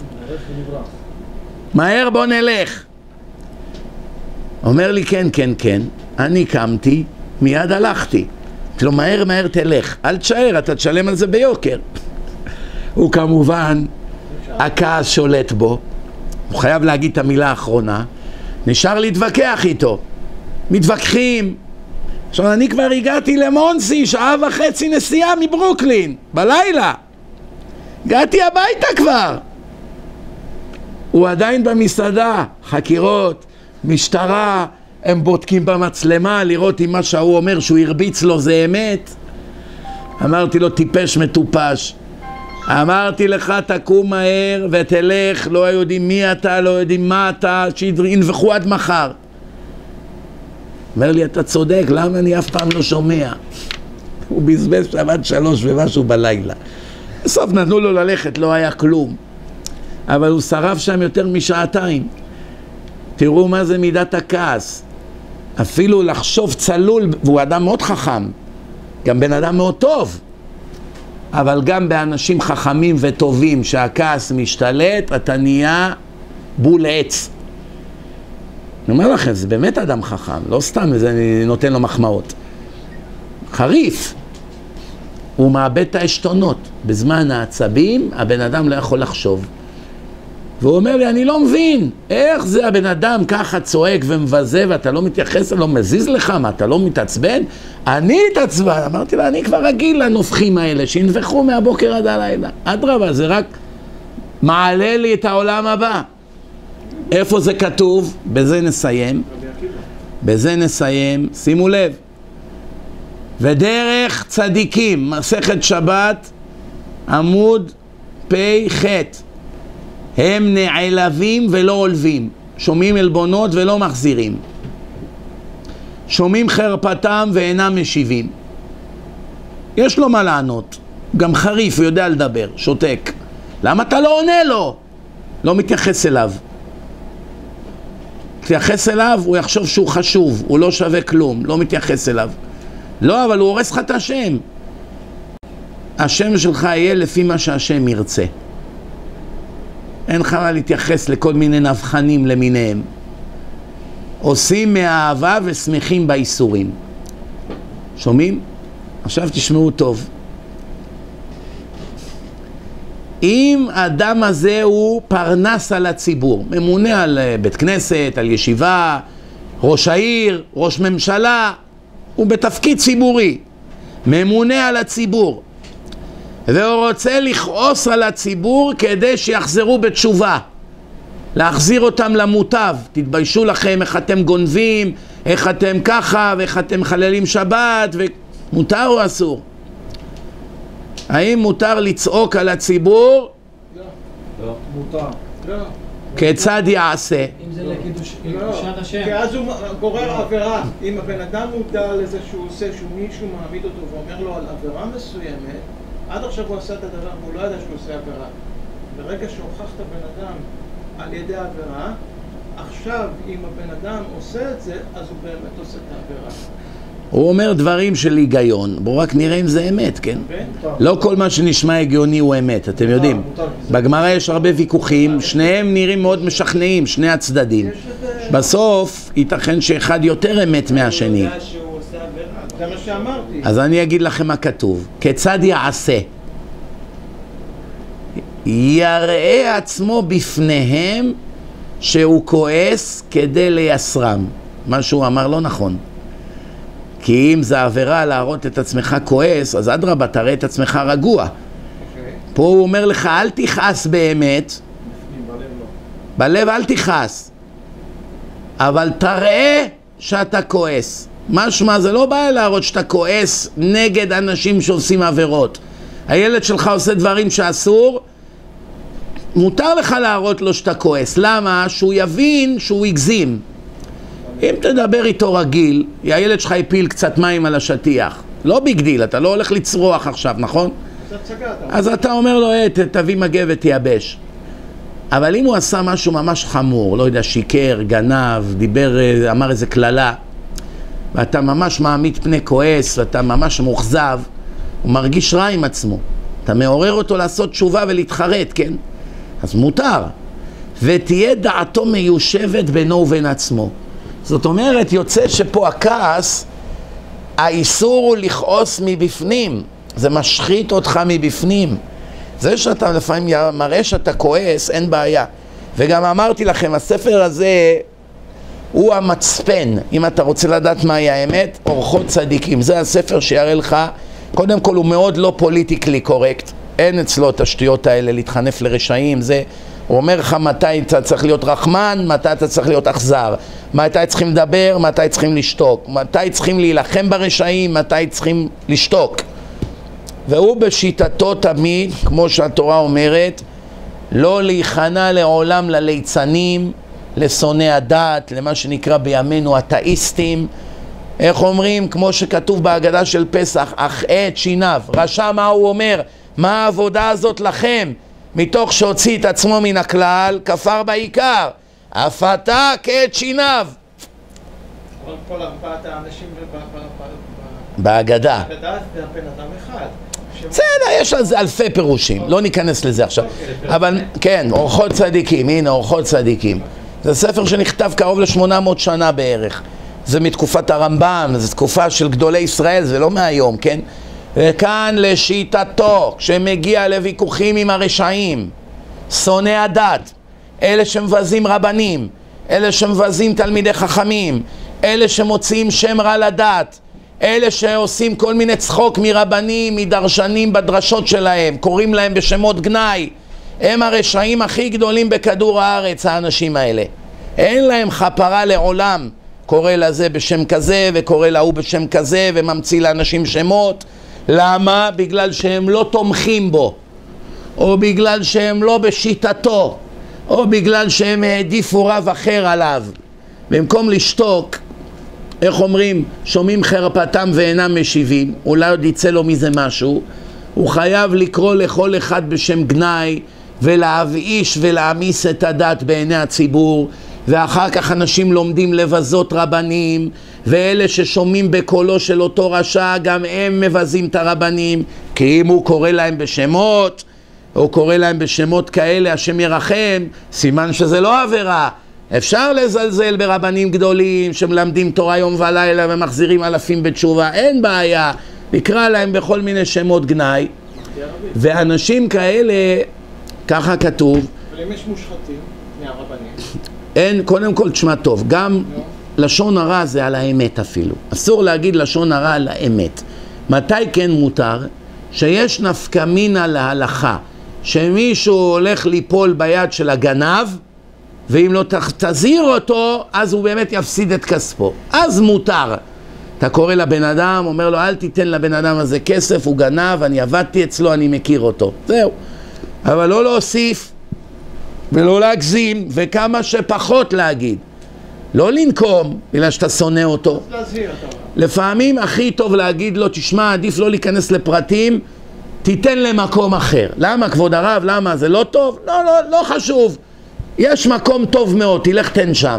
מהר בוא נלך. אומר לי כן, כן, כן. אני קמתי, מיד הלכתי. לא, מהר, מהר תלך. אל תשאר, אתה תשלם על זה ביוקר. הוא כמובן, הכעס שולט בו. הוא חייב להגיד את המילה האחרונה. נשאר להתווכח איתו. מתווכחים. עכשיו, אני כבר הגעתי למונסי, שעה וחצי נסיעה מברוקלין, בלילה. הגעתי הביתה כבר. הוא עדיין במסעדה, חקירות, משטרה, הם בודקים במצלמה לראות אם מה שהוא אומר שהוא הרביץ לו זה אמת. אמרתי לו, טיפש מטופש. אמרתי לך, תקום מהר ותלך, לא יודעים מי אתה, לא יודעים מה אתה, שינבחו עד מחר. אומר לי, אתה צודק, למה אני אף פעם לא שומע? הוא בזבז שם עד שלוש ומשהו בלילה. בסוף נתנו לו ללכת, לא היה כלום. אבל הוא שרף שם יותר משעתיים. תראו מה זה מידת הכעס. אפילו לחשוב צלול, והוא אדם מאוד חכם, גם בן אדם מאוד טוב, אבל גם באנשים חכמים וטובים שהכעס משתלט, אתה נהיה בול עץ. אני אומר לכם, זה באמת אדם חכם, לא סתם זה אני נותן לו מחמאות. חריף. הוא מאבד את העשתונות. בזמן העצבים, הבן אדם לא יכול לחשוב. והוא אומר לי, אני לא מבין, איך זה הבן אדם ככה צועק ומבזה ואתה לא מתייחס, לא מזיז לך, מה, אתה לא מתעצבן? אני התעצבן. אמרתי לה, אני כבר רגיל לנופחים האלה, שינבחו מהבוקר עד הלילה. אדרבה, זה רק מעלה לי את העולם הבא. איפה זה כתוב? בזה נסיים. בזה נסיים, שימו לב. ודרך צדיקים, מסכת שבת, עמוד פי ח'. הם נעלבים ולא עולבים, שומעים אלבונות ולא מחזירים, שומעים חרפתם ואינם משיבים. יש לו מה לענות, גם חריף, הוא יודע לדבר, שותק. למה אתה לא עונה לו? לא מתייחס אליו. תייחס אליו, הוא יחשוב שהוא חשוב, הוא לא שווה כלום, לא מתייחס אליו. לא, אבל הוא הורס לך את השם. השם שלך יהיה לפי מה שהשם ירצה. אין לך מה להתייחס לכל מיני נבחנים למיניהם. עושים מהאהבה ושמחים באיסורים. שומעים? עכשיו תשמעו טוב. אם האדם הזה הוא פרנס על הציבור, ממונה על בית כנסת, על ישיבה, ראש העיר, ראש ממשלה, הוא בתפקיד ציבורי, ממונה על הציבור, והוא רוצה לכעוס על הציבור כדי שיחזרו בתשובה, להחזיר אותם למוטב. תתביישו לכם, איך אתם גונבים, איך אתם ככה, ואיך אתם מחללים שבת, ומותר או אסור? האם מותר לצעוק על הציבור? לא. לא. מותר. לא. כיצד יעשה? אם זה לקדושת השם. כי אז הוא גורר עבירה. אם הבן אדם מודע לזה שהוא עושה, שהוא מישהו מעמיד אותו ואומר לו על עבירה מסוימת, עד עכשיו הוא עשה את הדבר והוא לא ידע שהוא עושה עבירה. ברגע שהוכחת בן אדם על ידי העבירה, עכשיו אם הבן אדם עושה את זה, אז הוא באמת עושה את העבירה. הוא אומר דברים של היגיון, בואו רק נראה אם זה אמת, כן? לא כל מה שנשמע הגיוני הוא אמת, אתם יודעים. בגמרא יש הרבה ויכוחים, שניהם נראים מאוד משכנעים, שני הצדדים. בסוף ייתכן שאחד יותר אמת מהשני. זה מה שאמרתי. אז אני אגיד לכם מה כתוב. כיצד יעשה? יראה עצמו בפניהם שהוא כועס כדי לייסרם. מה שהוא אמר לא נכון. כי אם זה עבירה להראות את עצמך כועס, אז אדרבה, תראה את עצמך רגוע. Okay. פה הוא אומר לך, אל תכעס באמת. בלב לא. בלב אל תכעס. אבל תראה שאתה כועס. משמע, זה לא בא להראות שאתה כועס נגד אנשים שעושים עבירות. הילד שלך עושה דברים שאסור, מותר לך להראות לו שאתה כועס. למה? שהוא יבין שהוא יגזים. אם תדבר איתו רגיל, הילד שלך יפיל קצת מים על השטיח. לא בגדיל, אתה לא הולך לצרוח עכשיו, נכון? אז אתה אומר לו, hey, תביא מגב ותייבש. אבל אם הוא עשה משהו ממש חמור, לא יודע, שיקר, גנב, דיבר, אמר איזה כללה, ואתה ממש מעמיד פני כועס, ואתה ממש מוחזב, הוא מרגיש רע עם עצמו. אתה מעורר אותו לעשות תשובה ולהתחרט, כן? אז מותר. ותהיה דעתו מיושבת בינו ובין עצמו. זאת אומרת, יוצא שפה הכעס, האיסור הוא לכעוס מבפנים. זה משחית אותך מבפנים. זה שאתה לפעמים מראה שאתה כועס, אין בעיה. וגם אמרתי לכם, הספר הזה הוא המצפן. אם אתה רוצה לדעת מהי האמת, אורחות צדיקים. זה הספר שיראה לך, קודם כל הוא מאוד לא פוליטיקלי קורקט. אין אצלו את השטויות האלה, להתחנף לרשעים, זה... הוא אומר לך מתי אתה צריך להיות רחמן, מתי אתה צריך להיות אכזר, מתי צריכים לדבר, מתי צריכים לשתוק, מתי צריכים להילחם ברשעים, מתי צריכים לשתוק. והוא בשיטתו תמיד, כמו שהתורה אומרת, לא להיכנע לעולם לליצנים, לשונאי הדת, למה שנקרא בימינו אתאיסטים. איך אומרים? כמו שכתוב בהגדה של פסח, אך את שיניו. רשע מה הוא אומר? מה העבודה הזאת לכם? מתוך שהוציא את עצמו מן הכלל, כפר בעיקר, אף אתה כאת שיניו. כל ארבעת האנשים בהגדה. בהגדה זה הבן אדם אחד. בסדר, יש על זה אלפי פירושים, לא ניכנס לזה עכשיו. אבל כן, אורחות צדיקים, הנה אורחות צדיקים. זה ספר שנכתב קרוב ל-שמונה מאות שנה בערך. זה מתקופת הרמב"ם, זה תקופה של גדולי ישראל, זה לא מהיום, כן? וכאן לשיטתו, כשמגיע לוויכוחים עם הרשעים, שונאי הדת, אלה שמבזים רבנים, אלה שמבזים תלמידי חכמים, אלה שמוציאים שם רע לדת, אלה שעושים כל מיני צחוק מרבנים, מדרשנים בדרשות שלהם, קוראים להם בשמות גנאי, הם הרשעים הכי גדולים בכדור הארץ, האנשים האלה. אין להם חפרה לעולם, קורא לזה בשם כזה וקורא להוא בשם כזה וממציא לאנשים שמות. למה? בגלל שהם לא תומכים בו, או בגלל שהם לא בשיטתו. או בגלל שהם העדיפו רב אחר עליו. במקום לשתוק, איך אומרים, שומעים חרפתם ואינם משיבים, אולי עוד יצא לו מזה משהו, הוא חייב לקרוא לכל אחד בשם גנאי, ולהבאיש ולהעמיס את הדת בעיני הציבור, ואחר כך אנשים לומדים לבזות רבנים, ואלה ששומעים בקולו של אותו רשע, גם הם מבזים את הרבנים, כי אם הוא קורא להם בשמות, או קורא להם בשמות כאלה, השם ירחם, סימן שזה לא עבירה. אפשר לזלזל ברבנים גדולים שמלמדים תורה יום ולילה ומחזירים אלפים בתשובה, אין בעיה, נקרא להם בכל מיני שמות גנאי. ואנשים כאלה, ככה כתוב, אבל אם יש מושחתים מהרבנים? אין, קודם כל תשמע טוב, גם לשון הרע זה על האמת אפילו, אסור להגיד לשון הרע על האמת. מתי כן מותר? שיש נפקא מינה להלכה, שמישהו הולך ליפול ביד של הגנב, ואם לא תזהיר אותו, אז הוא באמת יפסיד את כספו. אז מותר. אתה קורא לבן אדם, אומר לו, אל תיתן לבן אדם הזה כסף, הוא גנב, אני עבדתי אצלו, אני מכיר אותו. זהו. אבל לא להוסיף, ולא להגזים, וכמה שפחות להגיד. לא לנקום, בגלל שאתה שונא אותו. לפעמים הכי טוב להגיד לו, תשמע, עדיף לא להיכנס לפרטים, תיתן למקום אחר. למה, כבוד הרב? למה? זה לא טוב? לא, לא, לא חשוב. יש מקום טוב מאוד, תלך תן שם.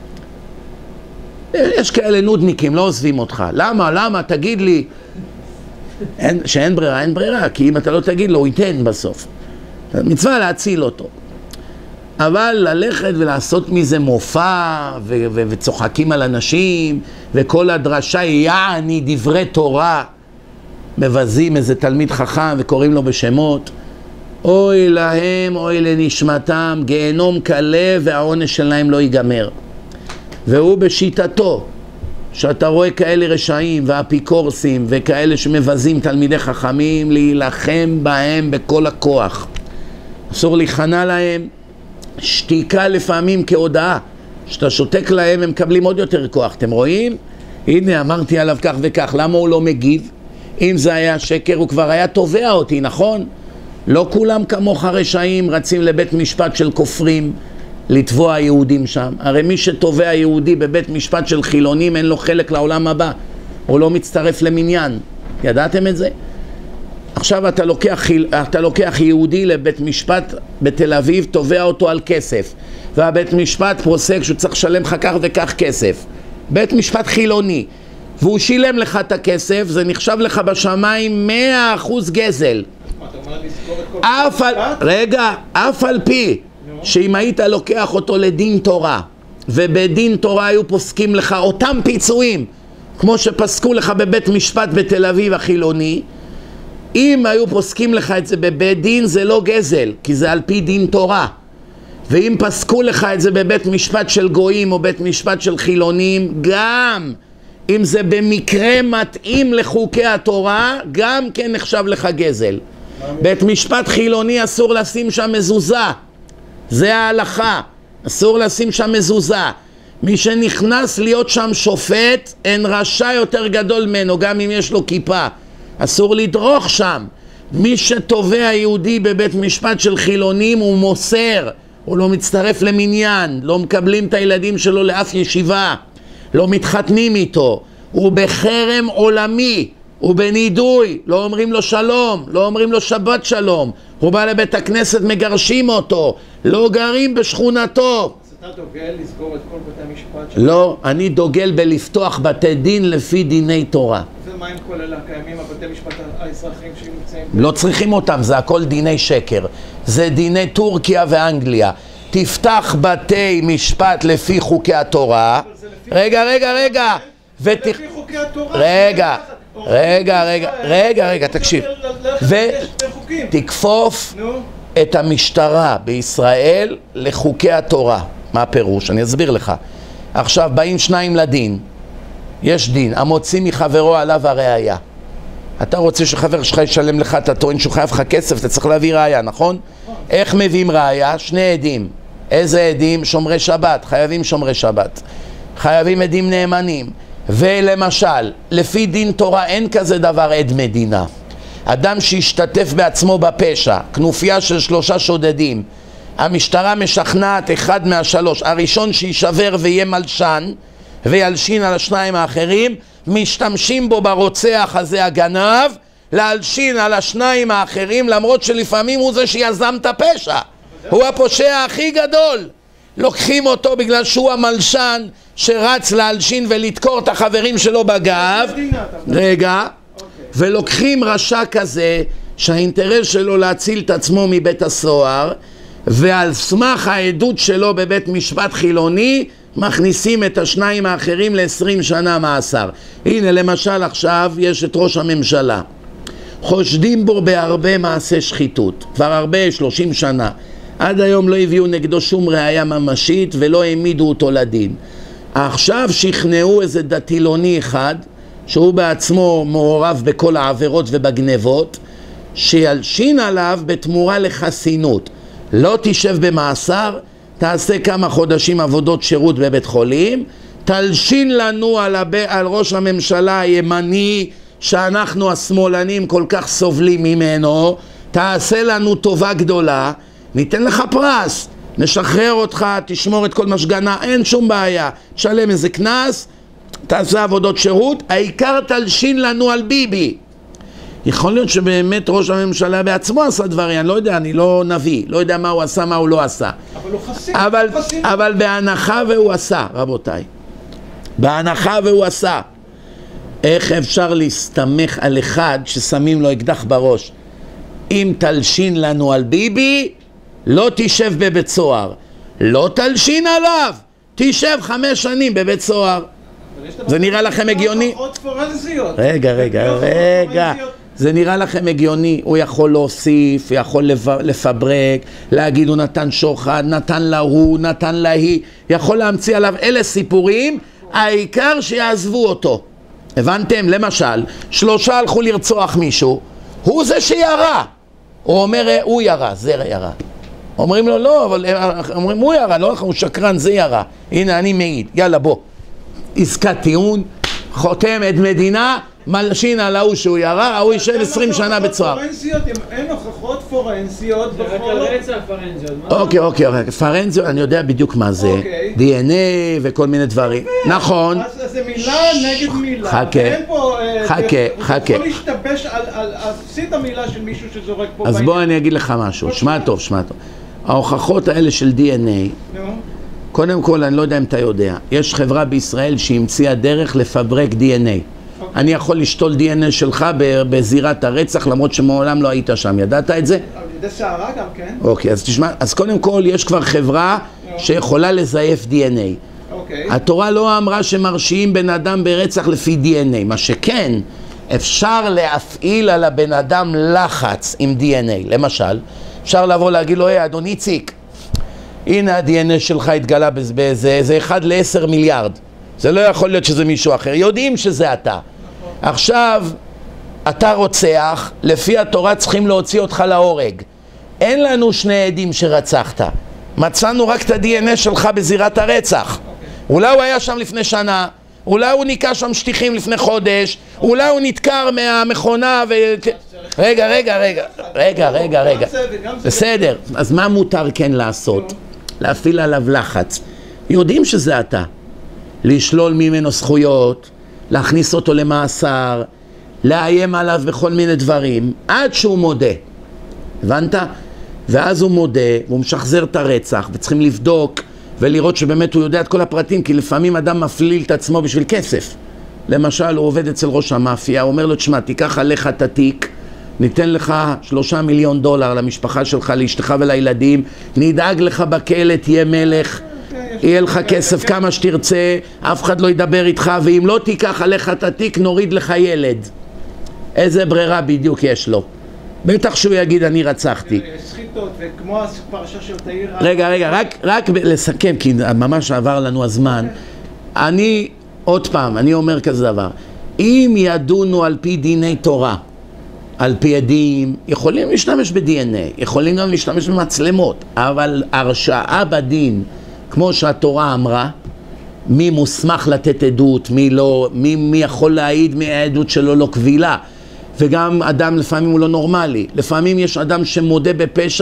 יש כאלה נודניקים, לא עוזבים אותך. למה? למה? תגיד לי. אין, שאין ברירה, אין ברירה, כי אם אתה לא תגיד לו, הוא ייתן בסוף. מצווה להציל אותו. אבל ללכת ולעשות מזה מופע, ו- ו- וצוחקים על אנשים, וכל הדרשה יעני דברי תורה, מבזים איזה תלמיד חכם וקוראים לו בשמות, אוי להם, אוי לנשמתם, גיהנום קלה והעונש שלהם לא ייגמר. והוא בשיטתו, שאתה רואה כאלה רשעים ואפיקורסים וכאלה שמבזים תלמידי חכמים, להילחם בהם בכל הכוח. אסור להיכנע להם, שתיקה לפעמים כהודעה, שאתה שותק להם הם מקבלים עוד יותר כוח. אתם רואים? הנה אמרתי עליו כך וכך, למה הוא לא מגיב? אם זה היה שקר הוא כבר היה תובע אותי, נכון? לא כולם כמוך רשעים רצים לבית משפט של כופרים לתבוע יהודים שם. הרי מי שתובע יהודי בבית משפט של חילונים אין לו חלק לעולם הבא, הוא לא מצטרף למניין. ידעתם את זה? עכשיו אתה לוקח, אתה לוקח יהודי לבית משפט בתל אביב, תובע אותו על כסף, והבית משפט פוסק שהוא צריך לשלם לך כך וכך כסף. בית משפט חילוני, והוא שילם לך את הכסף, זה נחשב לך בשמיים מאה אחוז גזל. אף על, רגע, אף על פי שאם היית לוקח אותו לדין תורה, ובדין תורה היו פוסקים לך אותם פיצויים, כמו שפסקו לך בבית משפט בתל אביב החילוני, אם היו פוסקים לך את זה בבית דין זה לא גזל, כי זה על פי דין תורה. ואם פסקו לך את זה בבית משפט של גויים או בית משפט של חילונים, גם אם זה במקרה מתאים לחוקי התורה, גם כן נחשב לך גזל. בית משפט חילוני אסור לשים שם מזוזה, זה ההלכה, אסור לשים שם מזוזה. מי שנכנס להיות שם שופט, אין רשע יותר גדול ממנו, גם אם יש לו כיפה. אסור לדרוך שם. מי שתובע יהודי בבית משפט של חילונים הוא מוסר, הוא לא מצטרף למניין, לא מקבלים את הילדים שלו לאף ישיבה, לא מתחתנים איתו, הוא בחרם עולמי, הוא בנידוי, לא אומרים לו שלום, לא אומרים לו שבת שלום, הוא בא לבית הכנסת מגרשים אותו, לא גרים בשכונתו. אז אתה דוגל לסגור את כל בתי המשפט שלו? לא, אני דוגל בלפתוח בתי דין לפי דיני תורה. ומה עם כל אלה הקיימים, הבתי משפט האזרחיים שנמצאים? לא צריכים אותם, זה הכל דיני שקר, זה דיני טורקיה ואנגליה. תפתח בתי משפט לפי חוקי התורה. רגע, רגע, רגע. לפי חוקי התורה. רגע, רגע, רגע, רגע, רגע, תקשיב. ותכפוף את המשטרה בישראל לחוקי התורה. מה הפירוש? אני אסביר לך. עכשיו באים שניים לדין. יש דין, המוציא מחברו עליו הראיה. אתה רוצה שחבר שלך ישלם לך, אתה טוען שהוא חייב לך כסף, אתה צריך להביא ראיה, נכון? איך מביאים ראיה? שני עדים. איזה עדים? שומרי שבת, חייבים שומרי שבת. חייבים עדים נאמנים. ולמשל, לפי דין תורה אין כזה דבר עד מדינה. אדם שהשתתף בעצמו בפשע, כנופיה של שלושה שודדים, המשטרה משכנעת אחד מהשלוש, הראשון שישבר ויהיה מלשן וילשין על השניים האחרים, משתמשים בו ברוצח הזה הגנב להלשין על השניים האחרים, למרות שלפעמים הוא זה שיזם את הפשע, הוא הפושע הכי גדול. לוקחים אותו בגלל שהוא המלשן שרץ להלשין ולדקור את החברים שלו בגב, רגע, ולוקחים רשע כזה שהאינטרס שלו להציל את עצמו מבית הסוהר, ועל סמך העדות שלו בבית משפט חילוני מכניסים את השניים האחרים ל-עשרים שנה מאסר. הנה למשל עכשיו יש את ראש הממשלה, חושדים בו בהרבה מעשי שחיתות, כבר הרבה, שלושים שנה, עד היום לא הביאו נגדו שום ראיה ממשית ולא העמידו אותו לדין. עכשיו שכנעו איזה דתילוני אחד שהוא בעצמו מעורב בכל העבירות ובגנבות, שילשין עליו בתמורה לחסינות, לא תשב במאסר, תעשה כמה חודשים עבודות שירות בבית חולים, תלשין לנו על, הב... על ראש הממשלה הימני שאנחנו השמאלנים כל כך סובלים ממנו, תעשה לנו טובה גדולה, ניתן לך פרס, נשחרר אותך, תשמור את כל מה שגנה, אין שום בעיה, תשלם איזה כנס, תעשה עבודות שירות, העיקר תלשין לנו על ביבי. יכול להיות שבאמת ראש הממשלה בעצמו עשה דברים, אני לא יודע, אני לא נביא, לא יודע מה הוא עשה, מה הוא לא עשה. אבל הוא חסין. אבל, חסין. אבל בהנחה והוא עשה, רבותיי. בהנחה והוא עשה. איך אפשר להסתמך על אחד ששמים לו אקדח בראש? אם תלשין לנו על ביבי, לא תשב בבית סוהר. לא תלשין עליו, תשב חמש שנים בבית סוהר. זה נראה לכם הגיוני? רגע, רגע, רגע. זה נראה לכם הגיוני? הוא יכול להוסיף, יכול לפברק, להגיד הוא נתן שוחד, נתן להוא, נתן להיא, יכול להמציא עליו אלה סיפורים, העיקר שיעזבו אותו. הבנתם? למשל, שלושה הלכו לרצוח מישהו, הוא זה שירה. הוא אומר, הוא ירה, זה ירה. אומרים לו, לא, אבל אומרים, הוא ירה, לא, הוא שקרן, זה ירה. הנה, אני מעיד, יאללה, בוא. עסקת טיעון, חותם עד מדינה, מלשין על ההוא שהוא ירה, ההוא יישב עשרים שנה בצוהר. אין הוכחות פורנזיות זה רק על רצח פרנזיות. אוקיי, אוקיי, פרנזיות, אני יודע בדיוק מה זה. די אן איי וכל מיני דברים. נכון. אז זה מילה נגד מילה. חכה, חכה, חכה. יכול להשתבש על עשית המילה של מישהו שזורק פה. אז בוא אני אגיד לך משהו, שמע טוב, שמע טוב. ההוכחות האלה של די אן איי, קודם כל, אני לא יודע אם אתה יודע, יש חברה בישראל שהמציאה דרך לפברק די אן איי. Okay. אני יכול לשתול די אן איי שלך בזירת הרצח, למרות שמעולם לא היית שם. ידעת את זה? על ידי שערה גם, כן. אוקיי, okay, אז תשמע, אז קודם כל, יש כבר חברה no. שיכולה לזייף די אן איי. אוקיי. Okay. התורה לא אמרה שמרשיעים בן אדם ברצח לפי די אן איי. מה שכן, אפשר להפעיל על הבן אדם לחץ עם די אן איי. למשל, אפשר לבוא להגיד לו, היי, אדון איציק, הנה ה-די אן איי שלך התגלה בזה, זה אחד לעשר מיליארד. זה לא יכול להיות שזה מישהו אחר. יודעים שזה אתה. עכשיו, אתה רוצח, לפי התורה צריכים להוציא אותך להורג. אין לנו שני עדים שרצחת. מצאנו רק את ה-די אן איי שלך בזירת הרצח. אולי הוא היה שם לפני שנה, אולי הוא ניקה שם שטיחים לפני חודש, אולי הוא נתקר מהמכונה ו... רגע, רגע, רגע, רגע, רגע, רגע. בסדר, אז מה מותר כן לעשות? להפעיל עליו לחץ. יודעים שזה אתה. לשלול ממנו זכויות, להכניס אותו למאסר, לאיים עליו בכל מיני דברים, עד שהוא מודה. הבנת? ואז הוא מודה, והוא משחזר את הרצח, וצריכים לבדוק ולראות שבאמת הוא יודע את כל הפרטים, כי לפעמים אדם מפליל את עצמו בשביל כסף. למשל, הוא עובד אצל ראש המאפיה, הוא אומר לו, תשמע, תיקח עליך את התיק, ניתן לך שלושה מיליון דולר למשפחה שלך, לאשתך ולילדים, נדאג לך בכלא, תהיה מלך, יהיה לך כסף כמה שתרצה, אף אחד לא ידבר איתך, ואם לא תיקח עליך את התיק, נוריד לך ילד. איזה ברירה בדיוק יש לו? בטח שהוא יגיד, אני רצחתי. סחיטות, וכמו הפרשה של תאיר... רגע, רגע, רק, רק לסכם, כי ממש עבר לנו הזמן. אני, עוד פעם, אני אומר כזה דבר. אם ידונו על פי דיני תורה, על פי עדים, יכולים להשתמש ב-די אן איי, יכולים גם להשתמש במצלמות, אבל הרשעה בדין, כמו שהתורה אמרה, מי מוסמך לתת עדות, מי לא, מי, מי יכול להעיד מהעדות שלו לא קבילה, וגם אדם לפעמים הוא לא נורמלי, לפעמים יש אדם שמודה בפשע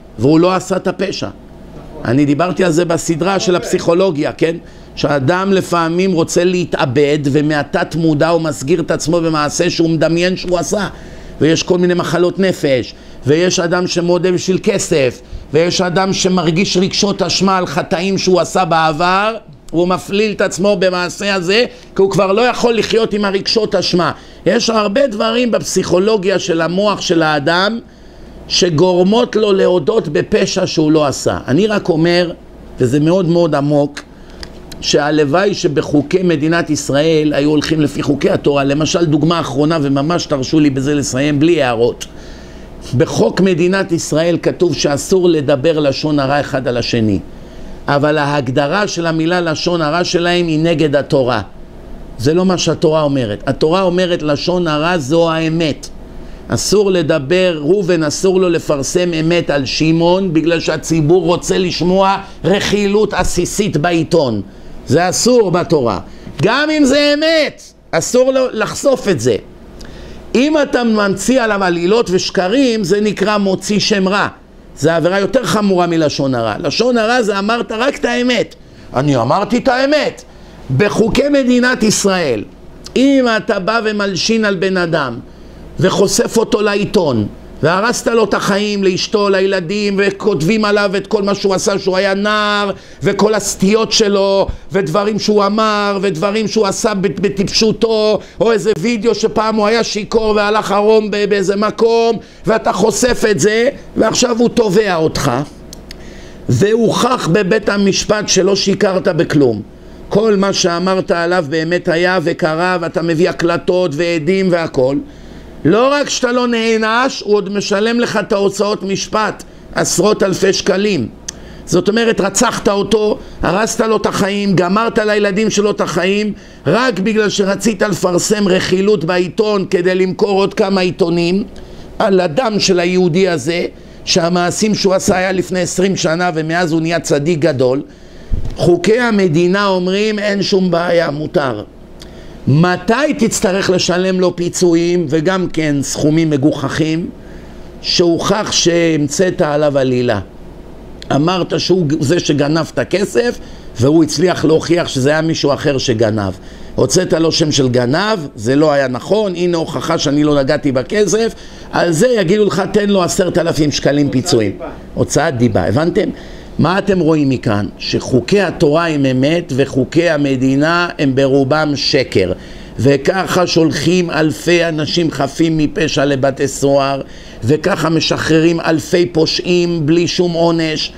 והוא לא עשה את הפשע. אני דיברתי על זה בסדרה של הפסיכולוגיה, כן? שאדם לפעמים רוצה להתאבד ומהתת מודע הוא מסגיר את עצמו במעשה שהוא מדמיין שהוא עשה, ויש כל מיני מחלות נפש, ויש אדם שמודה בשביל כסף, ויש אדם שמרגיש רגשות אשמה על חטאים שהוא עשה בעבר, והוא מפליל את עצמו במעשה הזה כי הוא כבר לא יכול לחיות עם הרגשות אשמה. יש הרבה דברים בפסיכולוגיה של המוח של האדם שגורמות לו להודות בפשע שהוא לא עשה. אני רק אומר, וזה מאוד מאוד עמוק, שהלוואי שבחוקי מדינת ישראל היו הולכים לפי חוקי התורה. למשל דוגמה אחרונה, וממש תרשו לי בזה לסיים בלי הערות. בחוק מדינת ישראל כתוב שאסור לדבר לשון הרע אחד על השני, אבל ההגדרה של המילה לשון הרע שלהם היא נגד התורה. זה לא מה שהתורה אומרת. התורה אומרת לשון הרע זו האמת. אסור לדבר, ראובן אסור לו לפרסם אמת על שמעון בגלל שהציבור רוצה לשמוע רכילות עסיסית בעיתון. זה אסור בתורה. גם אם זה אמת, אסור לחשוף את זה. אם אתה ממציא עליו עלילות ושקרים, זה נקרא מוציא שם רע. זה עבירה יותר חמורה מלשון הרע. לשון הרע זה אמרת רק את האמת. אני אמרתי את האמת. בחוקי מדינת ישראל, אם אתה בא ומלשין על בן אדם וחושף אותו לעיתון, והרסת לו את החיים, לאשתו, לילדים, וכותבים עליו את כל מה שהוא עשה, שהוא היה נער, וכל הסטיות שלו, ודברים שהוא אמר, ודברים שהוא עשה בטיפשותו, או איזה וידאו שפעם הוא היה שיקור והלך ערום באיזה מקום, ואתה חושף את זה, ועכשיו הוא תובע אותך, והוכח בבית המשפט שלא שיקרת בכלום. כל מה שאמרת עליו באמת היה וקרה, ואתה מביא הקלטות ועדים והכל. לא רק שאתה לא נענש, הוא עוד משלם לך את ההוצאות משפט, עשרות אלפי שקלים. זאת אומרת, רצחת אותו, הרסת לו את החיים, גמרת לילדים שלו את החיים, רק בגלל שרצית לפרסם רכילות בעיתון כדי למכור עוד כמה עיתונים על הדם של היהודי הזה, שהמעשים שהוא עשה היה לפני עשרים שנה ומאז הוא נהיה צדיק גדול. חוקי המדינה אומרים אין שום בעיה, מותר. מתי תצטרך לשלם לו פיצויים וגם כן סכומים מגוחכים? שהוכח שהמצאת עליו עלילה. אמרת שהוא זה שגנב את הכסף והוא הצליח להוכיח שזה היה מישהו אחר שגנב. הוצאת לו שם של גנב, זה לא היה נכון, הנה הוכחה שאני לא נגעתי בכסף, על זה יגידו לך תן לו עשרת אלפים שקלים פיצויים. הוצאת דיבה, הבנתם? מה אתם רואים מכאן? שחוקי התורה הם אמת וחוקי המדינה הם ברובם שקר. וככה שולחים אלפי אנשים חפים מפשע לבתי סוהר, וככה משחררים אלפי פושעים בלי שום עונש,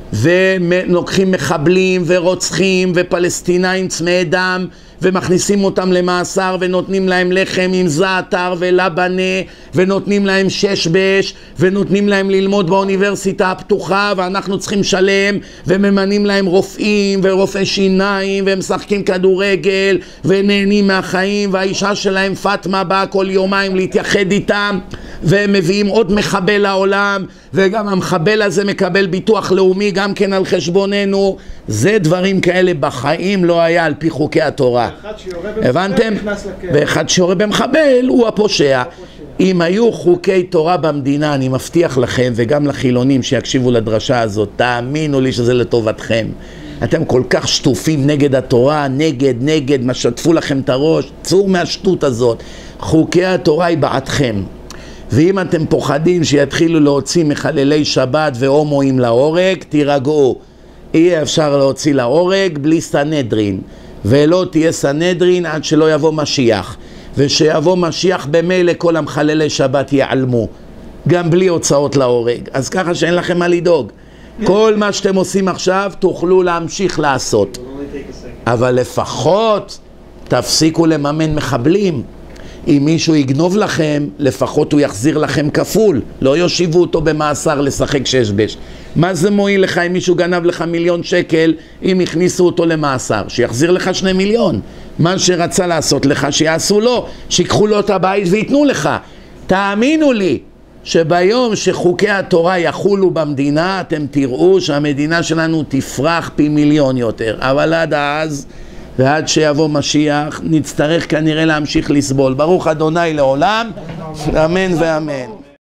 ולוקחים מחבלים ורוצחים ופלסטינאים צמאי דם ומכניסים אותם למאסר ונותנים להם לחם עם זעתר ולבנה ונותנים להם שש בש ונותנים להם ללמוד באוניברסיטה הפתוחה, ואנחנו צריכים לשלם, וממנים להם רופאים ורופאי שיניים והם משחקים כדורגל ונהנים מהחיים, והאישה שלהם פאטמה באה כל יומיים להתייחד איתם, והם מביאים עוד מחבל לעולם, וגם המחבל הזה מקבל ביטוח לאומי גם כן על חשבוננו. זה דברים כאלה בחיים לא היה על פי חוקי התורה. הבנתם? ואחד שיורה במחבל הוא הפושע. אם היו חוקי תורה במדינה, אני מבטיח לכם וגם לחילונים שיקשיבו לדרשה הזאת, תאמינו לי שזה לטובתכם. אתם כל כך שטופים נגד התורה, נגד, נגד, מה שטפו לכם את הראש, צאו מהשטות הזאת. חוקי התורה היא בעדכם. ואם אתם פוחדים שיתחילו להוציא מחללי שבת והומואים להורג, תירגעו. אי אפשר להוציא להורג בלי סנהדרין, ולא תהיה סנהדרין עד שלא יבוא משיח, ושיבוא משיח במילא כל המחללי שבת ייעלמו, גם בלי הוצאות להורג. אז ככה שאין לכם מה לדאוג. כל מה שאתם עושים עכשיו תוכלו להמשיך לעשות, אבל לפחות תפסיקו לממן מחבלים. אם מישהו יגנוב לכם, לפחות הוא יחזיר לכם כפול. לא יושיבו אותו במאסר לשחק שש בש. מה זה מועיל לך אם מישהו גנב לך מיליון שקל, אם הכניסו אותו למאסר? שיחזיר לך שני מיליון. מה שרצה לעשות לך שיעשו לו, שיקחו לו את הבית ויתנו לך. תאמינו לי שביום שחוקי התורה יחולו במדינה, אתם תראו שהמדינה שלנו תפרח פי מיליון יותר. אבל עד אז ועד שיבוא משיח נצטרך כנראה להמשיך לסבול. ברוך אדוני לעולם, אמן ואמן.